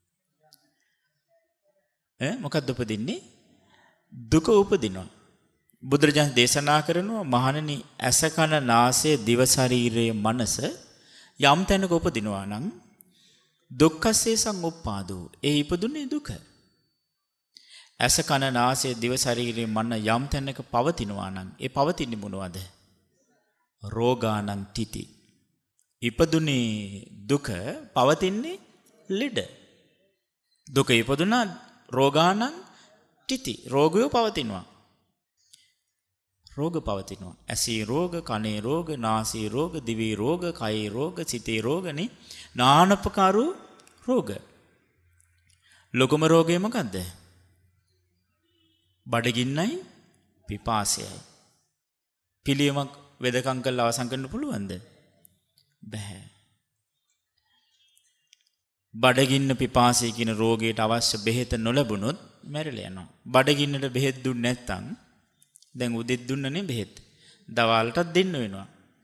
ඈ මොකක්ද උපදින්නේ? දුක උපදිනවා. බුදුරජාණන් දේශනා කරනවා මහණෙනි ඇස කන නාසය දිව ශරීරය මනස යම් තැනක උපදිනවා නම් දුක්ඛසේ සංඋප්පාදෝ ඒ ඉපදුනේ දුක. ඇස කන නාසය දිව ශරීරය මන යම් තැනක පවතිනවා නම් ඒ පවතින්නේ මොනවද? රෝගානං තිති. ඉපදුනේ දුක පවතින්නේ ලෙඩ. දුක ඉපදුනා රෝගානං තිති. රෝගය පවතිනවා. රෝග පවතිනවා. ඇසේ රෝග, කනේ රෝග, නාසයේ රෝග, දිවේ රෝග, කයේ රෝග, සිතේ රෝගනේ නානපකාරු රෝග. ලොකුම රෝගය මොකද්ද? බඩගින්නයි පිපාසයයි. පිළියමක් වෙදකම් කරලා අවසන් කරන්න පුළුවන්ද? බෑ. බඩගින්න පිපාසය කියන රෝගයට අවශ්‍ය බෙහෙත නොලැබුණොත් මැරිලා යනවා. බඩගින්නට බෙහෙත් දුන්නේ නැත්නම් දැන් උදෙත් දුන්නනේ බෙහෙත්. දවල්ටත් දෙන්න වෙනවා.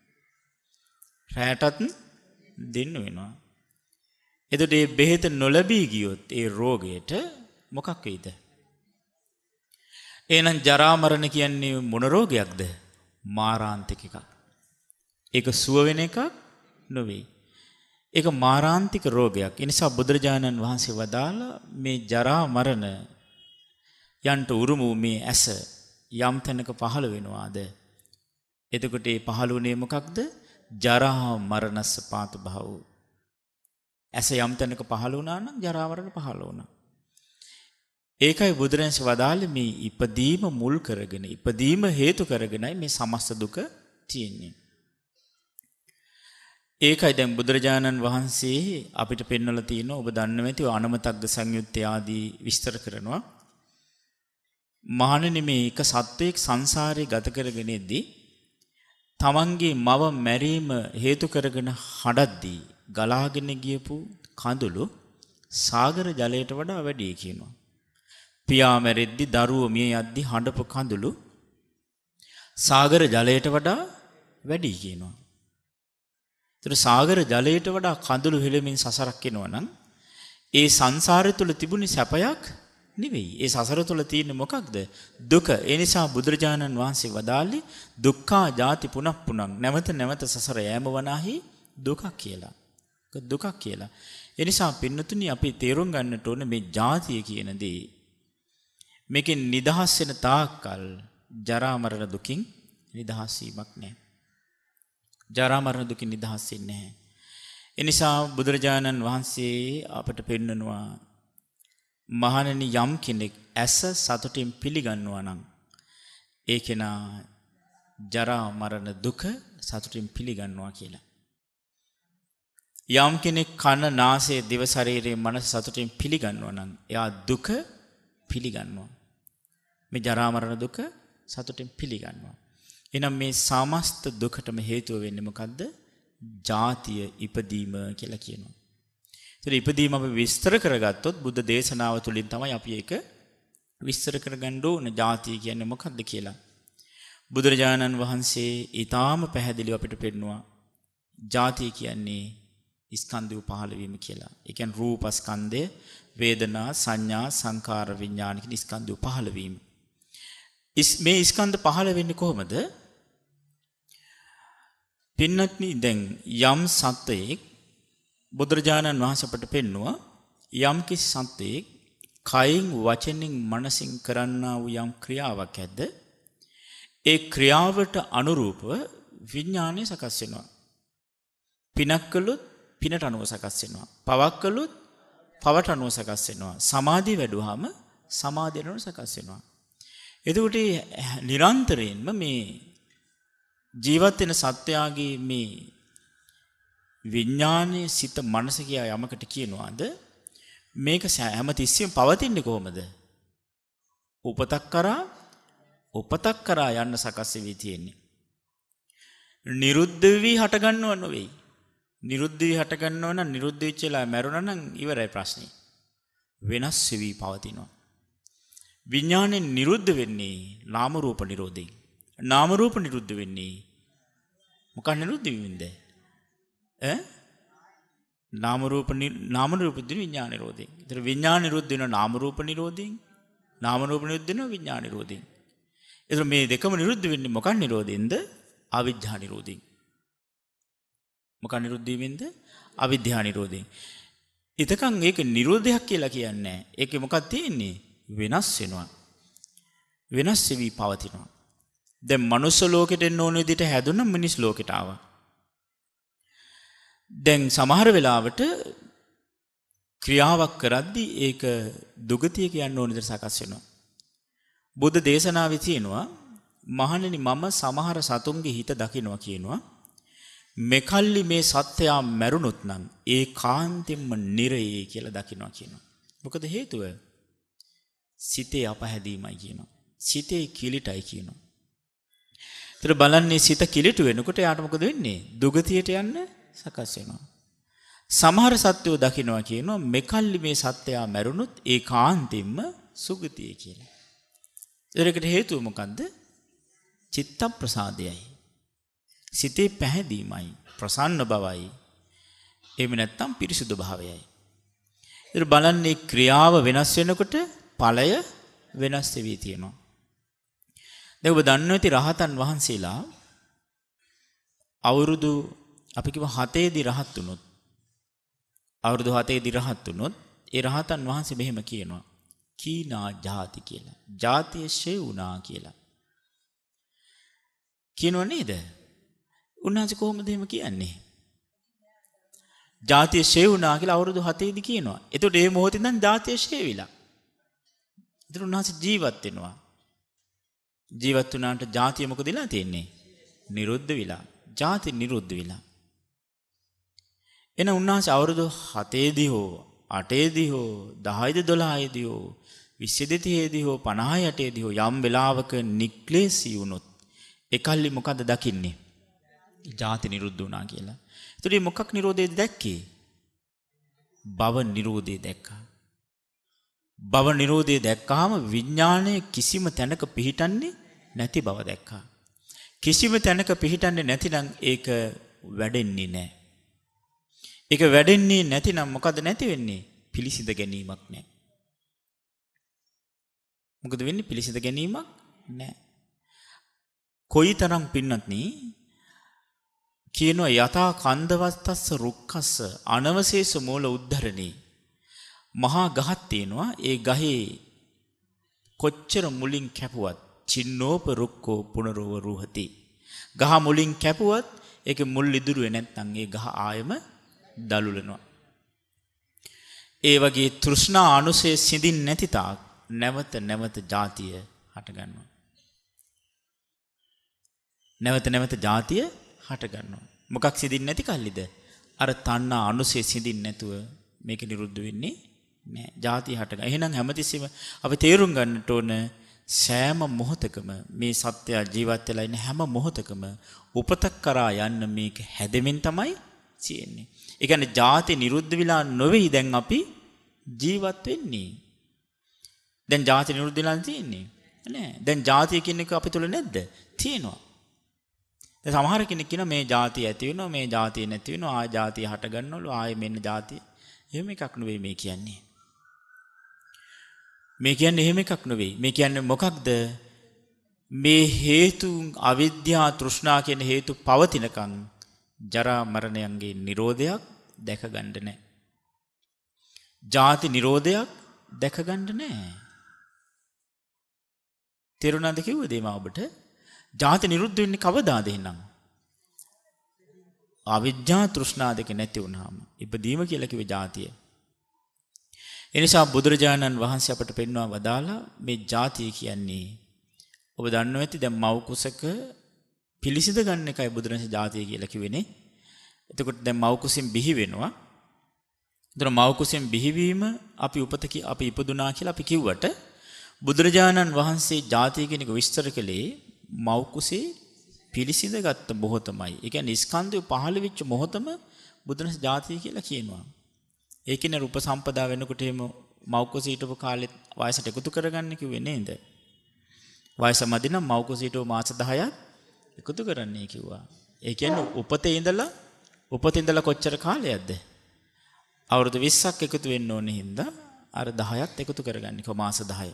රැටත් දෙන්න වෙනවා. එතකොට මේ බෙහෙත නොලැබී ගියොත් ඒ රෝගයට මොකක් වෙයිද? එහෙනම් ජරා මරණ කියන්නේ මොන රෝගයක්ද? මාරාන්තික එකක්. ඒක සුව වෙන එකක් නෙවෙයි. ඒක මාරාන්තික රෝගයක්. ඒ නිසා බුදුරජාණන් වහන්සේ වදාලා මේ ජරා මරණ යන්ට උරුම වූ මේ ඇස යම් තැනක පහළ වෙනවාද? එතකොට ඒ පහළ වුණේ මොකක්ද? ජරා මරණස්ස පාතු භව. ඇස යම් තැනක පහළ වුණා නම් ජරා මරණ පහළ වුණා. ඒකයි බුදුරජාණන් වදාළේ මේ ඉපදීම මුල් කරගෙන ඉපදීම හේතු කරගෙනයි මේ සමස්ත දුක තියෙන්නේ. ඒකයි දැන් බුදුරජාණන් වහන්සේ අපිට පෙන්වලා තියෙනවා ඔබ දන්නවා ඇති අනමතග්ග සංයුත්තේ ආදී විස්තර කරනවා. මහණෙනි මේ එක සත්වයක් සංසාරේ ගත කරගෙන ඉද්දී තමන්ගේ මව මැරීම හේතු කරගෙන හඩද්දී ගලාගෙන ගියපු කඳුළු සාගර ජලයට වඩා වැඩි කියනවා. පියා මැරෙද්දී දරුවෝ මිය යද්දී හඬපු කඳුළු සාගර ජලයට වඩා වැඩි කියනවා. ඒතර සාගර ජලයට වඩා කඳුළු හෙළමින් සසරක් එනවා නම් ඒ සංසාරය තුල තිබුණේ සැපයක් නෙවෙයි. ඒ සසර තුල තියෙන්නේ මොකක්ද? දුක. ඒ නිසා බුදුරජාණන් වහන්සේ වදාළේ දුක්ඛා ජාති පුනප්පුනං. නැවත නැවත සසර යෑම වනාහි දුකක් කියලා. දුකක් කියලා. ඒ නිසා පින්නතුනි අපි තේරුම් ගන්නට ඕනේ මේ ජාතිය කියන දේ. මේකෙන් නිදහස් වෙන තාක්කල් ජරා මරණ දුකින් නිදහස් වීමක් නැහැ. ජරා මරණ දුකින් නිදහස් වෙන්නේ නැහැ. ඒ නිසා බුදුරජාණන් වහන්සේ අපට පෙන්වනවා මහණෙනි යම් කෙනෙක් ඇස සතුටින් පිළිගන්නවා නම් ඒ කෙනා ජරා මරණ දුක සතුටින් පිළිගන්නවා කියලා. යම් කෙනෙක් කන නාසය දිව ශරීරයේ මනස සතුටින් පිළිගන්නවා නම් එයා දුක පිළිගන්නවා. මේ ජරා මරණ දුක සතුටින් පිළිගන්නවා. එහෙනම් මේ සමස්ත දුකටම හේතුව වෙන්නේ මොකද්ද? ජාතිය ඉපදීම කියලා කියනවා. ඒතර ඉපදීම අපි විස්තර කරගත්තොත් බුද්ධ දේශනාව තුළින් තමයි අපි ඒක විස්තර කරගන්න ඕන ජාතිය කියන්නේ මොකක්ද කියලා. බුදුරජාණන් වහන්සේ ඊටාම පැහැදිලිව අපිට පෙන්නවා ජාතිය කියන්නේ ස්කන්ධය පහළ වීම කියලා. ඒ කියන්නේ රූපස්කන්ධය, වේදනා, සංඥා, සංකාර, විඥාන කියන ස්කන්ධය පහළ වීම. මේ ස්කන්ධ පහළ වෙන්නේ කොහොමද? පින්නත්නි දැන් යම් සත්වයක් බුදුරජාණන් වහන්සේ අපට පෙන්නවා යම් කිසි සත්වයක් කයින් වචනෙන් මනසින් කරන්නා වූ යම් ක්‍රියාවක් ඇද්ද ඒ ක්‍රියාවට අනුරූපව විඥානය සකස් වෙනවා. පිනක් කළොත් පිනට අනුව සකස් වෙනවා. පවක් කළොත් පවට අනුව සකස් වෙනවා. සමාධිය වැඩුවාම සමාධියට අනුව සකස් වෙනවා. එතකොට නිරන්තරයෙන්ම මේ ජීවත් වෙන සත්‍යයගේ මේ විඥානයේ සිත මනස කියා යමකට කියනවාද මේක හැමතිස්සෙම පවතින්නේ කොහොමද? උපතක් කරා උපතක් කරා යන්න සකස් වෙවි තියෙන්නේ. නිරුද්ධ වෙවි හට ගන්නව නෙවෙයි. නිරුද්ධ වෙවි හට ගන්නව නම් නිරුද්ධ වෙච්චලා මැරුණා නම් ඉවරයි ප්‍රශ්නේ. වෙනස් වෙවි පවතිනවා. විඥානේ නිරුද්ධ වෙන්නේ නාම රූප නිරෝධයෙන්. නාම රූප නිරුද්ධ වෙන්නේ මොකක් නිරුද්ධ වෙමින්ද? ඈ නාම රූප නාම රූප දින විඥාන නිරෝධයෙන්. ඒතර විඥාන නිරුද්ධ වෙන නාම රූප නිරෝධයෙන්, නාම රූප නිරුද්ධ වෙන විඥාන නිරෝධයෙන්. ඒතර මේ දෙකම නිරුද්ධ වෙන්නේ මොකක් නිරෝධයෙන්ද? අවිද්‍යා නිරෝධයෙන්. මොකක් නිරුද්ධ වීමෙන්ද? අවිද්‍යා නිරෝධයෙන්. එතකන් ඒක නිරෝධයක් කියලා කියන්නේ නැහැ. ඒකේ මොකක්ද තියෙන්නේ? වෙනස් වෙනවා. වෙනස් වෙවි පවතිනවා. දැන් මනුස්ස ලෝකෙට එන්න ඕන විදිහට හැදුණා මිනිස් ලෝකෙට ආවා. දැන් සමහර වෙලාවට ක්‍රියාවක් කරද්දී ඒක දුගතිය කියන්න ඕන විදිහට සකස් වෙනවා. බුද්ධ දේශනාවේ තියෙනවා මහණෙනි මම සමහර සතුන්ගේ හිත දකින්නවා කියනවා. මෙකල්ලි මේ සත්‍යය මැරුණොත් නම් ඒ කාන්තෙම්ම නිරයේ කියලා දකින්නවා කියනවා. මොකද හේතුව? සිතේ අපහැදීමයි කියනවා. සිතේ කිලිටයි කියනවා. ඒතර බලන්නේ සිත කිලිට වෙනකොට යාට මොකද වෙන්නේ? දුගතියට යන්න සකස් වෙනවා. සමහර සත්වෝ දකින්නවා කියනවා මෙකල්ලි මේ සත්‍යය මැරුණොත් ඒ කාන්තෙම්ම සුගතිය කියලා. ඒකට හේතුව මොකද්ද? චිත්ත ප්‍රසාදයයි. සිතේ පැහැදීමයි, ප්‍රසන්න බවයි. එහෙම නැත්නම් පිරිසුදු භාවයයි. ඒතර බලන්නේ ක්‍රියාව වෙනස් වෙනකොට ඵලය වෙනස් වෙවි තියෙනවා. දැන් ඔබ දන්නවා ඇති රහතන් වහන්සේලා අවුරුදු අපි කිව්ව හතේදී රහත් වුණොත් අවුරුදු හතේදී රහත් වුණොත් ඒ රහතන් වහන්සේ මෙහෙම කියනවා කීනා ජාති කියලා. ජාතිය ෂේ වුණා කියලා. කියනව නේද? උන්වහන්සේ කොහොමද එහෙම කියන්නේ? ජාතිය ෂේ වුණා කියලා අවුරුදු හතේදී කියනවා. එතකොට මේ මොහොතේ ඉඳන් ජාතිය ෂේ විලා. ඒතර උන්වහන්සේ ජීවත් වෙනවා. ජීවත් වුණාට ජාතිය මොකද වෙලා තියෙන්නේ? නිරුද්ධ විලා. ජාති නිරුද්ධ විලා. එන උන්වහන්සේ අවුරුදු හතේදී හෝ අටේදී හෝ දහයද දොළහයේදී හෝ විස්ස දෙකේදී හෝ පනහ අටේදී හෝ යම් වෙලාවක නික්ලේශී වුණොත් එකල්ලි මොකද දකින්නේ? ජාති නිරුද්ධ වුණා කියලා. ඒතරේ මොකක් නිරෝධයද දැක්කේ? භව නිරෝධය දැක්කා. භව නිරෝධය දැක්කාම විඥානයේ කිසිම තැනක පිහිටන්නේ නැති බව දැක්කා. කිසිම තැනක පිහිටන්නේ නැතිනම් ඒක වැඩෙන්නේ නැහැ. ඒක වැඩෙන්නේ නැතිනම් මොකද නැති වෙන්නේ? පිළිසිඳ ගැනීමක් නැහැ. මොකද වෙන්නේ? පිළිසිඳ ගැනීමක් නැහැ. කොයිතරම් පින්නත්නි කියනවා යථා කන්දවස්තස්ස රුක්කස්ස අනවශේෂ මූල උද්ධරණේ. මහා ගහක් තියෙනවා. ඒ ගහේ කොච්චර මුලින් කැපුවත් චින්නෝප රුක්කෝ පුනරව රුහති. ගහ මුලින් කැපුවත් ඒකේ මුල් ඉදුරුවේ නැත්නම් ඒ ගහ ආයම දලුලනවා. ඒ වගේ තෘෂ්ණා අනුසය සිඳින් නැති තාක් නැවත නැවත ජාතිය හට ගන්නවා. නැවත නැවත ජාතිය හට ගන්නවා. මොකක් සිඳින් නැති කල්ලිද? අර තණ්හා අනුසය සිඳින් නැතුව මේක නිරුද්ධ වෙන්නේ නැහැ. ජාතිය හට ගන්න. එහෙනම් හැමතිස්සෙම අපි තේරුම් ගන්නට ඕන සෑම මොහොතකම මේ සත්‍ය ජීවත් වෙලා ඉන්න හැම මොහොතකම උපතක් කරා යන්න මේක හැදෙමින් තමයි තියෙන්නේ. ඒ කියන්නේ ජාති නිරුද්ධ විලා නොවේයි දැන් අපි ජීවත් වෙන්නේ. දැන් ජාති නිරුද්ධ වෙලා තියෙන්නේ නෑ. දැන් ජාතිය කියන එක අපි තුල නැද්ද? තියෙනවා. දැන් සමහර කෙනෙක් කියනවා මේ ජාතිය ඇති වෙනවා මේ ජාතිය නැති වෙනවා ආය ජාතිය හට ගන්නවලු ආයේ මෙන්න ජාතිය. එහෙම එකක් නෙවෙයි මේ කියන්නේ. මේ කියන්නේ එහෙම එකක් නෙවෙයි. මේ කියන්නේ මොකක්ද? මේ හේතු අවිද්‍යාව තෘෂ්ණා කියන හේතු පවතිනකන් ජරා මරණයන්ගේ නිරෝධයක් දැක ගන්න නැහැ. ජාති නිරෝධයක් දැක ගන්න නැහැ. තේරුණාද කිව්වද මම ඔබට? ජාති නිරුද්ධ වෙන්නේ කවදාද එහෙනම්? අවිද්‍යාව තෘෂ්ණා දෙක නැති වුනහම ඉපදීම කියලා කිව්වේ ජාතිය. ඒ නිසා බුදුරජාණන් වහන්සේ අපට පෙන්වා වදාලා මේ ජාතිය කියන්නේ ඔබ දන්නව ඇති දැන් මව් කුසක පිළිසිඳ ගන්න එකයි බුදුරජාණන් ජාතිය කියලා කිව්වේනේ. එතකොට දැන් මව් කුසෙන් බිහි වෙනවා. එතන මව් කුසෙන් බිහිවීම අපි උපත අපි ඉපදුනා කියලා අපි කිව්වට බුදුරජාණන් වහන්සේ ජාතිය කියන එක විස්තර කළේ මව් කුසේ පිළිසිඳ ගත්ත මොහොතමයි. ඒ කියන්නේ ස්කන්ධය පහළ වෙච්ච මොහොතම බුදුරජාණන් ජාතිය කියලා කියනවා. ඒ කියන්නේ රූප සම්පදා වෙනකොට එහෙම මව් කුසේ හිටපු කාලෙත් වයසට එකතු කරගන්න කිව්වේ නේද? වයස මදි නම් මව් කුසේ හිටපු මාස දහයක් එකතු කරන්නයි කිව්වා. ඒ කියන්නේ උපතේ ඉඳලා උපතේ ඉඳලා කොච්චර කාලයක්ද? අවුරුදු විස්සක් එකතු වෙන්න ඕනේ හින්දා අර දහයත් එකතු කරගන්න කිව්වා මාස දහය.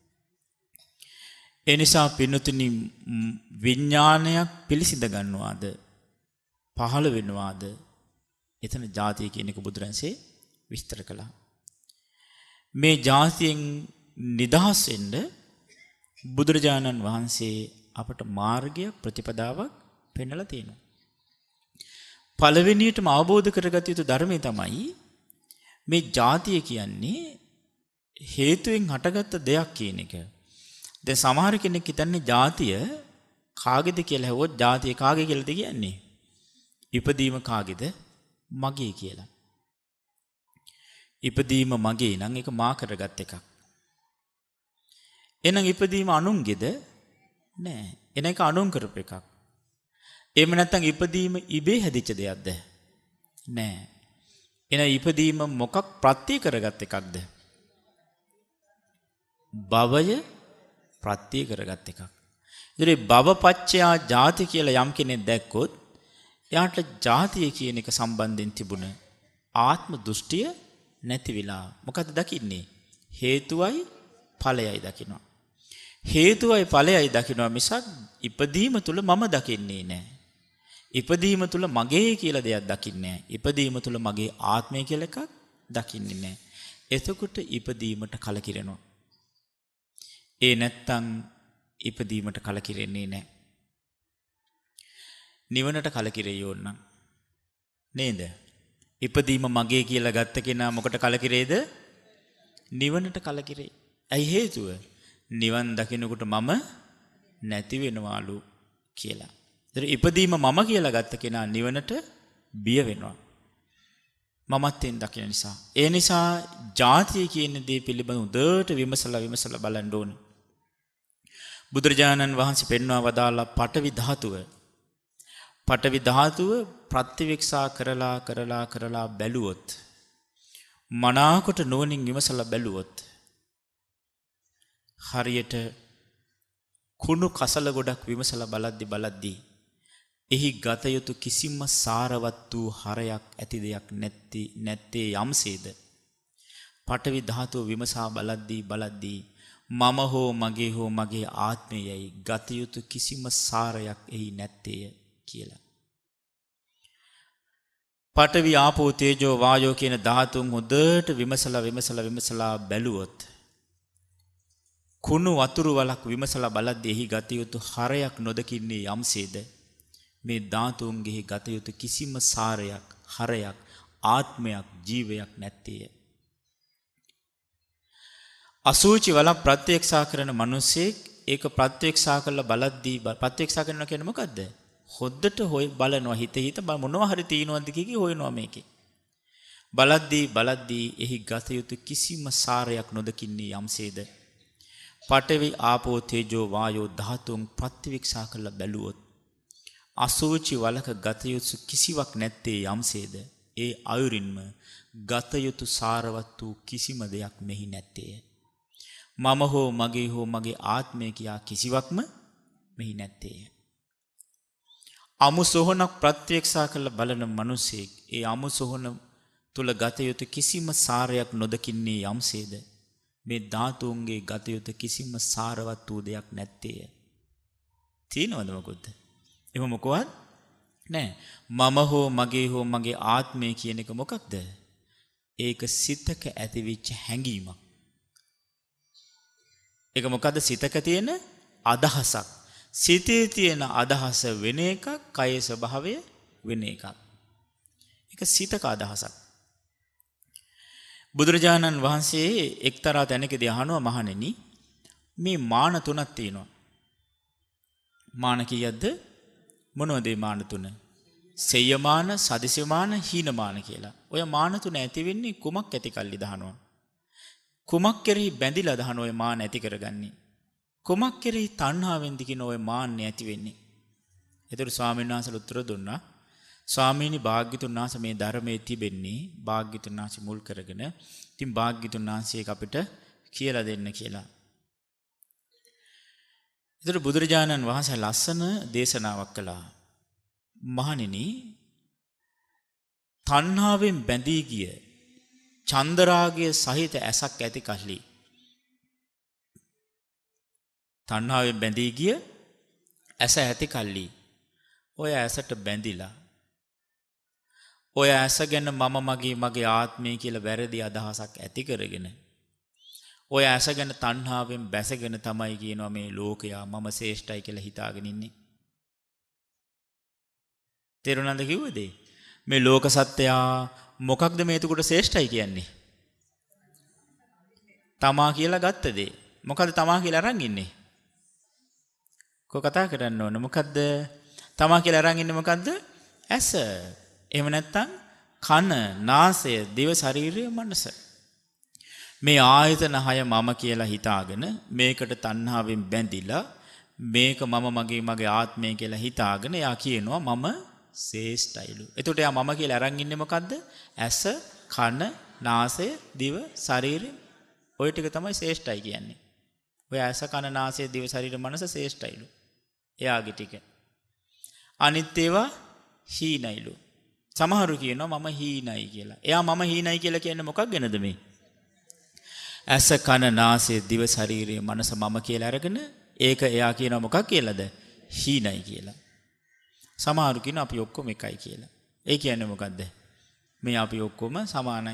ඒ නිසා පින්නතුනි විඥානයක් පිළිසිඳ ගන්නවාද පහළ වෙනවාද එතන ජාතිය කියන එක බුදුරන්සේ විස්තර කළා. මේ ජාතියෙන් නිදහස් වෙන්න බුදුරජාණන් වහන්සේ අපට මාර්ගය ප්‍රතිපදාවක් පෙන්වලා තියෙනවා. පළවෙනියටම අවබෝධ කරගත යුතු ධර්මය තමයි මේ ජාතිය කියන්නේ හේතුවෙන් හටගත්ත දෙයක් කියන එක. දැන් සමහර කෙනෙක් හිතන්නේ ජාතිය කාගේද කියලා හෙවොත් ජාතිය කාගේ කියලාද කියන්නේ? ඉපදීම කාගේද? මගේ කියලා. ඉපදීම මගේ නම් ඒක මා කරගත් එකක්. එහෙනම් ඉපදීම අනුන්ගේද? නෑ. එන එක අනුන් කරපු එකක්. එහෙම නැත්නම් ඉපදීම ඉබේ හැදිච්ච දෙයක්ද? නෑ. එන ඉපදීම මොකක් ප්‍රත්‍ය කරගත් එකක්ද? භවය ප්‍රත්‍ය කරගත් එකක්. ඉතින් භවපච්චයා ජාති කියලා යම් කෙනෙක් දැක්කොත් එයාට ජාතිය කියන එක සම්බන්ධයෙන් තිබුණ ආත්ම දෘෂ්ටිය නැති වෙලා මොකද දකින්නේ? හේතුවයි ඵලයයි දකිනවා. හේතුවයි ඵලයයි දකිනවා මිසක් ඉපදීම තුල මම දකින්නේ නැහැ. ඉපදීම තුල මගේ කියලා දෙයක් දකින්නේ නැහැ. ඉපදීම තුල මගේ ආත්මය කියලා එකක් දකින්නේ නැහැ. එතකොට ඉපදීමට කලකිරෙනවා. ඒ නැත්තම් ඉපදීමට කලකිරෙන්නේ නැහැ. නිවනට කලකිරෙයි ඕනනම් නේද? ඉපදීම මගේ කියලා ගත්ත කෙනා මොකට කලකිරේද? නිවනට කලකිරෙයි. ඇයි හේතුව? නිවන් දකින්නකොට මම නැති වෙනවාලු කියලා. ඒතර ඉපදීම මම කියලා ගත්ත කෙනා නිවනට බිය වෙනවා. මමත්වෙන් දකින නිසා. ඒ නිසා ජාතිය කියන දේ පිළිබඳව උදේට විමසලා විමසලා බලන්න ඕනේ. බුදුරජාණන් වහන්සේ පෙන්වා වදාලා පඨවි ධාතුව. පඨවි ධාතුව ප්‍රතිවික්ෂා කරලා කරලා කරලා බැලුවොත් මනාකොට නුවණින් විමසලා බැලුවොත් හරියට කුණු කසල ගොඩක් විමසලා බලද්දි බලද්දි එහි ගත යුතු කිසිම සාරවත් වූ හරයක් ඇති දෙයක් නැති නැත්තේ යම්සේද පඨවි ධාතුව විමසා බලද්දි බලද්දි මම හෝ මගේ හෝ මගේ ආත්මයයි ගත යුතු කිසිම සාරයක් එහි නැත්තේය කියලා. පඨවි ආපෝ තේජෝ වායෝ කියන ධාතුන් හොඳට විමසලා විමසලා විමසලා බැලුවොත් කුණු වතුරු වලක් විමසලා බලද්දී එහි ගත යුතු හරයක් නොදකින්නේ යම්සේද මේ ධාතුන්ගෙහි ගත යුතු කිසිම සාරයක් හරයක් ආත්මයක් ජීවයක් නැත්තේය. අසුචි වල ප්‍රත්‍යක්ෂා කරන මිනිසෙක් ඒක ප්‍රත්‍යක්ෂා කරලා බලද්දී ප්‍රත්‍යක්ෂා කරනවා කියන්නේ මොකද්ද? හොද්දට හොය බලනවා හිත හිත මොනවා හරි තියනවද කිකි හොයනවා මේකේ. බලද්දී බලද්දී එහි ගත යුතු කිසිම සාරයක් නොදකින්නේ යම්සේද පඨවි ආපෝ තේජෝ වායෝ ධාතුන් ප්‍රතිවික්ෂා කරලා බැලුවොත් අසුචි වලක ගත යුතු කිසිවක් නැත්තේ යම්සේද ඒ අයුරින්ම ගත යුතු සාරවත් වූ කිසිම දෙයක් මෙහි නැත්තේ. මම හෝ මගේ හෝ මගේ ආත්මය කියා කිසිවක්ම මෙහි නැත්තේය. අමු සොහනක් ප්‍රත්‍යක්ෂා කළ බලන මිනිසෙක් ඒ අමු සොහන තුල ගත යුතු කිසිම සාරයක් නොදකින්නේ යම්සේද මේ ධාතුන්ගේ ගත යුතු කිසිම සාරවත් වූ දෙයක් නැත්තේය. තියෙනවද මොකද? එහෙම මොකවත් නෑ. මම හෝ මගේ හෝ මගේ ආත්මය කියන එක මොකක්ද? ඒක සිතක ඇතිවෙච්ච හැඟීමක්. ඒක මොකද්ද? සිතක තියෙන අදහසක්. සිතේ තියෙන අදහස වෙන එකක්, කයේ ස්වභාවය වෙන එකක්. ඒක සිතක අදහසක්. බුදුරජාණන් වහන්සේ එක්තරා තැනකදී අහනවා මහණෙනි මේ මාන තුනක් තියෙනවා. මාන කීයක්ද? මොනවද මේ මාන තුන? සෙය්‍යමාන, සදිසමාන, හීනමාන කියලා. ඔය මාන තුන ඇති වෙන්නේ කුමක් ඇති කල්ලි දහනවා. කුමක් කෙරෙහි බැඳිලා දහන ඔය මාන ඇති කරගන්නේ. කුමක් කෙරෙහි තණ්හාවෙන්ද කියන ඔය මාන්නේ ඇති වෙන්නේ. ඒතර ස්වාමීන් වහන්සේ උත්තර දුන්නා. ස්වාමීනි භාග්‍යතුන් වහන්සේ මේ ධර්මයේ තිබෙන්නේ භාග්‍යතුන් වහන්සේ මුල් කරගෙන. ඉතින් භාග්‍යතුන් වහන්සේ ඒක අපිට කියලා දෙන්න කියලා. ඒතර බුදුරජාණන් වහන්සේ ලස්සන දේශනාවක් කළා. මහණෙනි තණ්හාවෙන් බැඳී ගිය චන්දරාගයේ සහිත ඇසක් ඇති කල්ලි තණ්හාවෙන් බැඳී ගිය ඇස ඇති කල්ලි ඔය ඇසට බැඳිලා ඔය ඇස ගැන මම මගේ මගේ ආත්මය කියලා වැරදි අදහසක් ඇති කරගෙන ඔය ඇස ගැන තණ්හාවෙන් බැසගෙන තමයි කියනවා මේ ලෝකයා මම ශ්‍රේෂ්ඨයි කියලා හිතාගෙන ඉන්නේ. තේරුණාද කිව්වද? මේ ලෝක සත්‍යයා මොකක්ද මේ එතකොට ශ්‍රේෂ්ඨයි කියන්නේ? තමා කියලා ගත්ත දේ. මොකද තමා කියලා අරන් ඉන්නේ? කො කතා කරන්න ඕන මොකද්ද? තමා කියලා අරන් ඉන්නේ මොකද්ද? ඇස. එහෙම නැත්නම් කන, නාසය, දිව, ශරීරය, මනස. මේ ආයතන හය මම කියලා හිතාගෙන මේකට තණ්හාවෙන් බැඳිලා මේක මම මගේ මගේ ආත්මය කියලා හිතාගෙන යා කියනවා මම ශ්‍රේෂ්ඨයිලු. එතකොට යා මම කියලා අරන් ඉන්නේ මොකද්ද? ඇස, කන, නාසය, දිව, ශරීරය. ඔය ටික තමයි ශ්‍රේෂ්ඨයි කියන්නේ. ඔය ඇස, කන, නාසය, දිව, ශරීර, මනස ශ්‍රේෂ්ඨයිලු. එයාගේ ටික. අනිත් ඒවා හීනයිලු. සමහරු කියනවා මම හීනයි කියලා. එයා මම හීනයි කියලා කියන්නේ මොකක් ගැනද මේ? ඇස, කන, නාසය, දිව, ශරීරය, මනස මම කියලා අරගෙන ඒක එයා කියනවා මොකක් කියලාද? හීනයි කියලා. සමහරු කියනවා අපි ඔක්කොම එකයි කියලා. ඒ කියන්නේ මොකද්ද? මේ අපි ඔක්කොම සමානයි.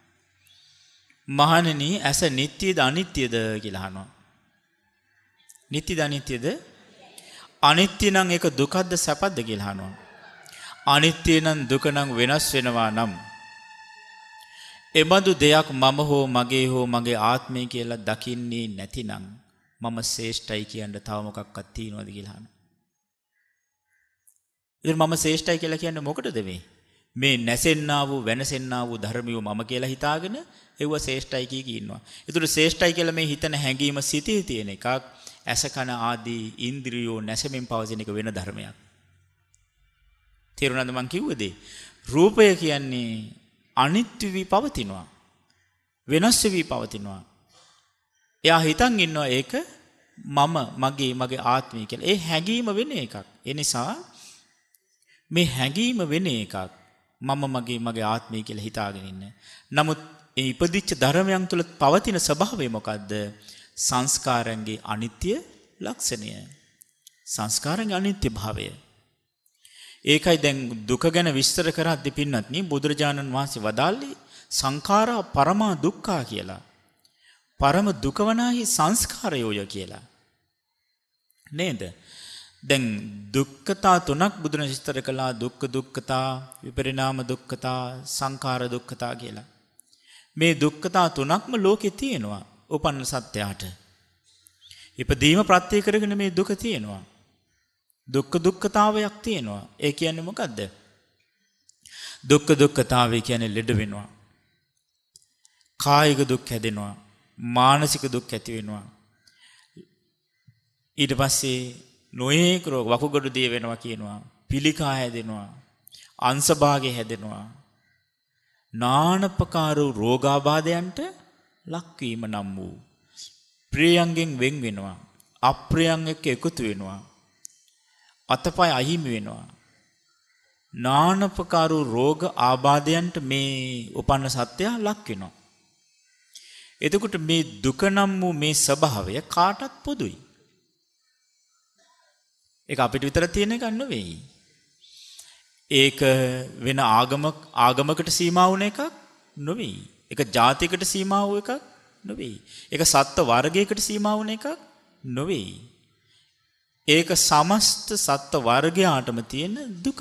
මහණෙනි ඇස නිට්ටියද අනිත්‍යද කියලා අහනවා. නිට්ටිද අනිත්‍යද? අනිත්‍ය නම් ඒක දුකද්ද සැපද්ද කියලා අහනවා. අනිත්‍ය නම් දුක නම් වෙනස් වෙනවා නම් එබඳු දෙයක් මම හෝ මගේ හෝ මගේ ආත්මය කියලා දකින්නේ නැතිනම් මම ශ්‍රේෂ්ඨයි කියන්න තව මොකක්වත් තියනවද කියලා අහනවා. ඉතින් මම ශ්‍රේෂ්ඨයි කියලා කියන්නේ මොකටද මේ? මේ නැසෙන්නා වූ වෙනසෙන්නා වූ ධර්මියෝ මම කියලා හිතාගෙන ඒව ශ්‍රේෂ්ඨයි කී කී ඉන්නවා. ඒතර ශ්‍රේෂ්ඨයි කියලා මේ හිතන හැඟීම සිතේ තියෙන එකක්. ඇස කන ආදී ඉන්ද්‍රියෝ නැසෙමින් පවතින එක වෙන ධර්මයක්. තේරුණාද මං කිව්වේද? රූපය කියන්නේ අනිත්‍ය වී පවතිනවා. වෙනස් වී පවතිනවා. එයා හිතන් ඉන්නවා ඒක මම මගේ මගේ ආත්මය කියලා. ඒ හැඟීම වෙන එකක්. ඒ නිසා මේ හැඟීම වෙන එකක්. මම මගේ මගේ ආත්මය කියලා හිතාගෙන ඉන්න. නමුත් මේ ඉපදිච්ච ධර්මයන් තුල පවතින ස්වභාවය මොකද්ද? සංස්කාරයන්ගේ අනිත්‍ය ලක්ෂණය. සංස්කාරයන්ගේ අනිත්‍ය භාවය. ඒකයි දැන් දුක ගැන විස්තර කරද්දී පින්නත් නේ බුදුරජාණන් වහන්සේ වදාළේ සංඛාරා පරමා දුක්ඛා කියලා. පරම දුක වනාහි සංස්කාරයෝය කියලා. නේද? දැන් දුක්ඛතා තුනක් බුදුන් විස්තර කළා. දුක්ඛ දුක්ඛතා, විපරිණාම දුක්ඛතා, සංඛාර දුක්ඛතා කියලා. මේ දුක්ඛතා තුනක්ම ලෝකේ තියෙනවා. උපන්න සත්‍යයට. ඉපදීම ප්‍රත්‍ය කරගෙන මේ දුක තියෙනවා. දුක්ඛ දුක්ඛතාවයක් තියෙනවා. ඒ කියන්නේ මොකද්ද? දුක්ඛ දුක්ඛතාවය කියන්නේ ලෙඩ වෙනවා. කායික දුක් හැදෙනවා. මානසික දුක් ඇති වෙනවා. ඊට පස්සේ නොයේක රෝග වකුගඩු දිය වෙනවා කියනවා. පිළිකා හැදෙනවා. අංශභාගය හැදෙනවා. නානපකාර රෝගාබාධයන්ට ලක්වීම නම් වූ ප්‍රියයන්ගෙන් වෙන් වෙනවා. අප්‍රියයන් එක්ක එකතු වෙනවා. අතපය අහිමි වෙනවා. නානපකාර රෝග ආබාධයන්ට මේ උපන්න සත්‍යය ලක් වෙනවා. එතකොට මේ දුක නම් වූ මේ ස්වභාවය කාටත් පොදුයි. ඒක අපිට විතර තියෙන එකක් නෙවෙයි. ඒක වෙන ආගමක ආගමකට සීමා වුණ එකක් නෙවෙයි. ඒක ජාතියකට සීමා වූ එකක් නෙවෙයි. ඒක සත්ත්ව වර්ගයකට සීමා වුණ එකක් නෙවෙයි. ඒක සමස්ත සත්ත්ව වර්ගයාටම තියෙන දුකක්.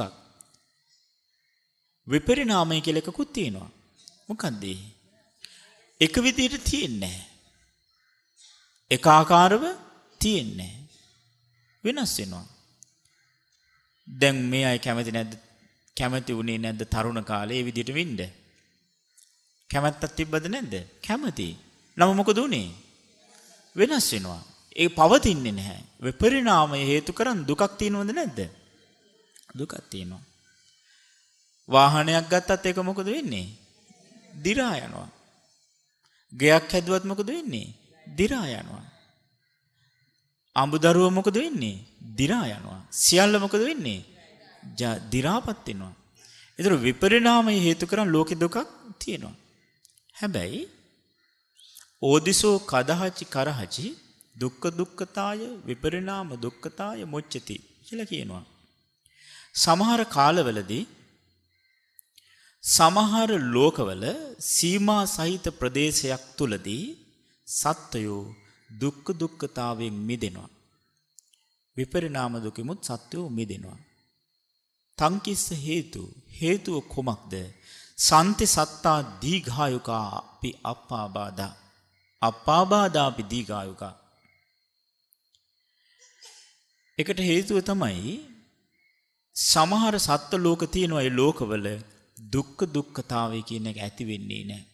විපරිණාමය කියලා එකකුත් තියෙනවා. මොකක්ද ඒ? එක විදිහට තියෙන්නේ නැහැ. එක ආකාරව තියෙන්නේ නැහැ. වෙනස් වෙනවා. දැන් මේ අය කැමති නැද්ද? කැමති උනේ නැද්ද තරුණ කාලේ මේ විදිහට වෙන්න? කැමැත්තක් තිබ්බද නැද්ද? කැමති. නම මොකද උනේ? වෙනස් වෙනවා. ඒ පවතින්නේ නැහැ. විපරිණාමය හේතු කරන් දුකක් තියෙනවද නැද්ද? දුකක් තියෙනවා. වාහනයක් ගත්තත් ඒක මොකද වෙන්නේ? දිරා යනවා. ගෙයක් හැදුවත් මොකද වෙන්නේ? දිරා යනවා. අඹදරුව මොකද වෙන්නේ? දිරා යනවා. සියල්ල මොකද වෙන්නේ? දිරාපත් වෙනවා. ඒතර විපරිණාමය හේතු කරන් ලෝකෙ දුකක් තියෙනවා. හැබැයි ඕදිසෝ කදහචි කරහචි දුක්ඛ දුක්ඛතාය විපරිණාම දුක්ඛතාය මොච්චති කියලා කියනවා. සමහර කාලවලදී සමහර ලෝකවල සීමා සහිත ප්‍රදේශයක් තුලදී සත්වයෝ දුක්ඛ දුක්ඛතාවයෙන් මිදෙනවා. විපරිණාම දුකෙමුත් සත්වයෝ මිදෙනවා. තංකිස්ස හේතු හේතුව කොමක්ද? සන්ති සත්තා දීඝායුකා අපි අප්පාබාධා අප්පාබාධා අපි දීඝායුකා. එකට හේතුව තමයි සමහර සත්ත්ව ලෝක තියෙනවා. ඒ ලෝකවල දුක්ඛ දුක්ඛතාවය කියන එක ඇති වෙන්නේ නැහැ.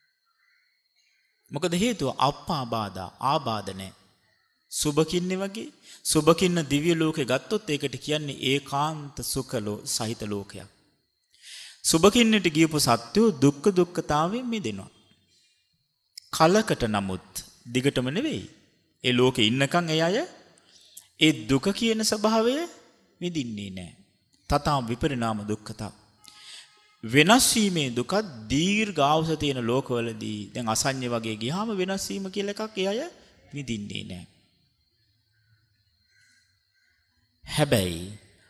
මොකද හේතුව? අප්පාබාධා ආබාධ නැහැ. සුබකින්නේ වගේ සුබකින්න දිව්‍ය ලෝකේ ගත්තොත් ඒකට කියන්නේ ඒකාන්ත සුඛලෝ සහිත ලෝකයක්. සුබකින්නට ගියපු සත්වෝ දුක්ඛ දුක්ඛතාවයෙන් මිදෙනවා. කලකට නමුත් දිගටම නෙවෙයි. ඒ ලෝකේ ඉන්නකන් ඒ අය ඒ දුක කියන ස්වභාවය විඳින්නේ නැහැ. තථා විපරිණාම දුක්ඛතා. වෙනස් වීමේ දුක දීර්ඝායස තියෙන ලෝකවලදී දැන් අසඤ්ඤ වගේ ගියාම වෙනස් වීම කියලා එකක් ඒ අය විඳින්නේ නැහැ. හැබැයි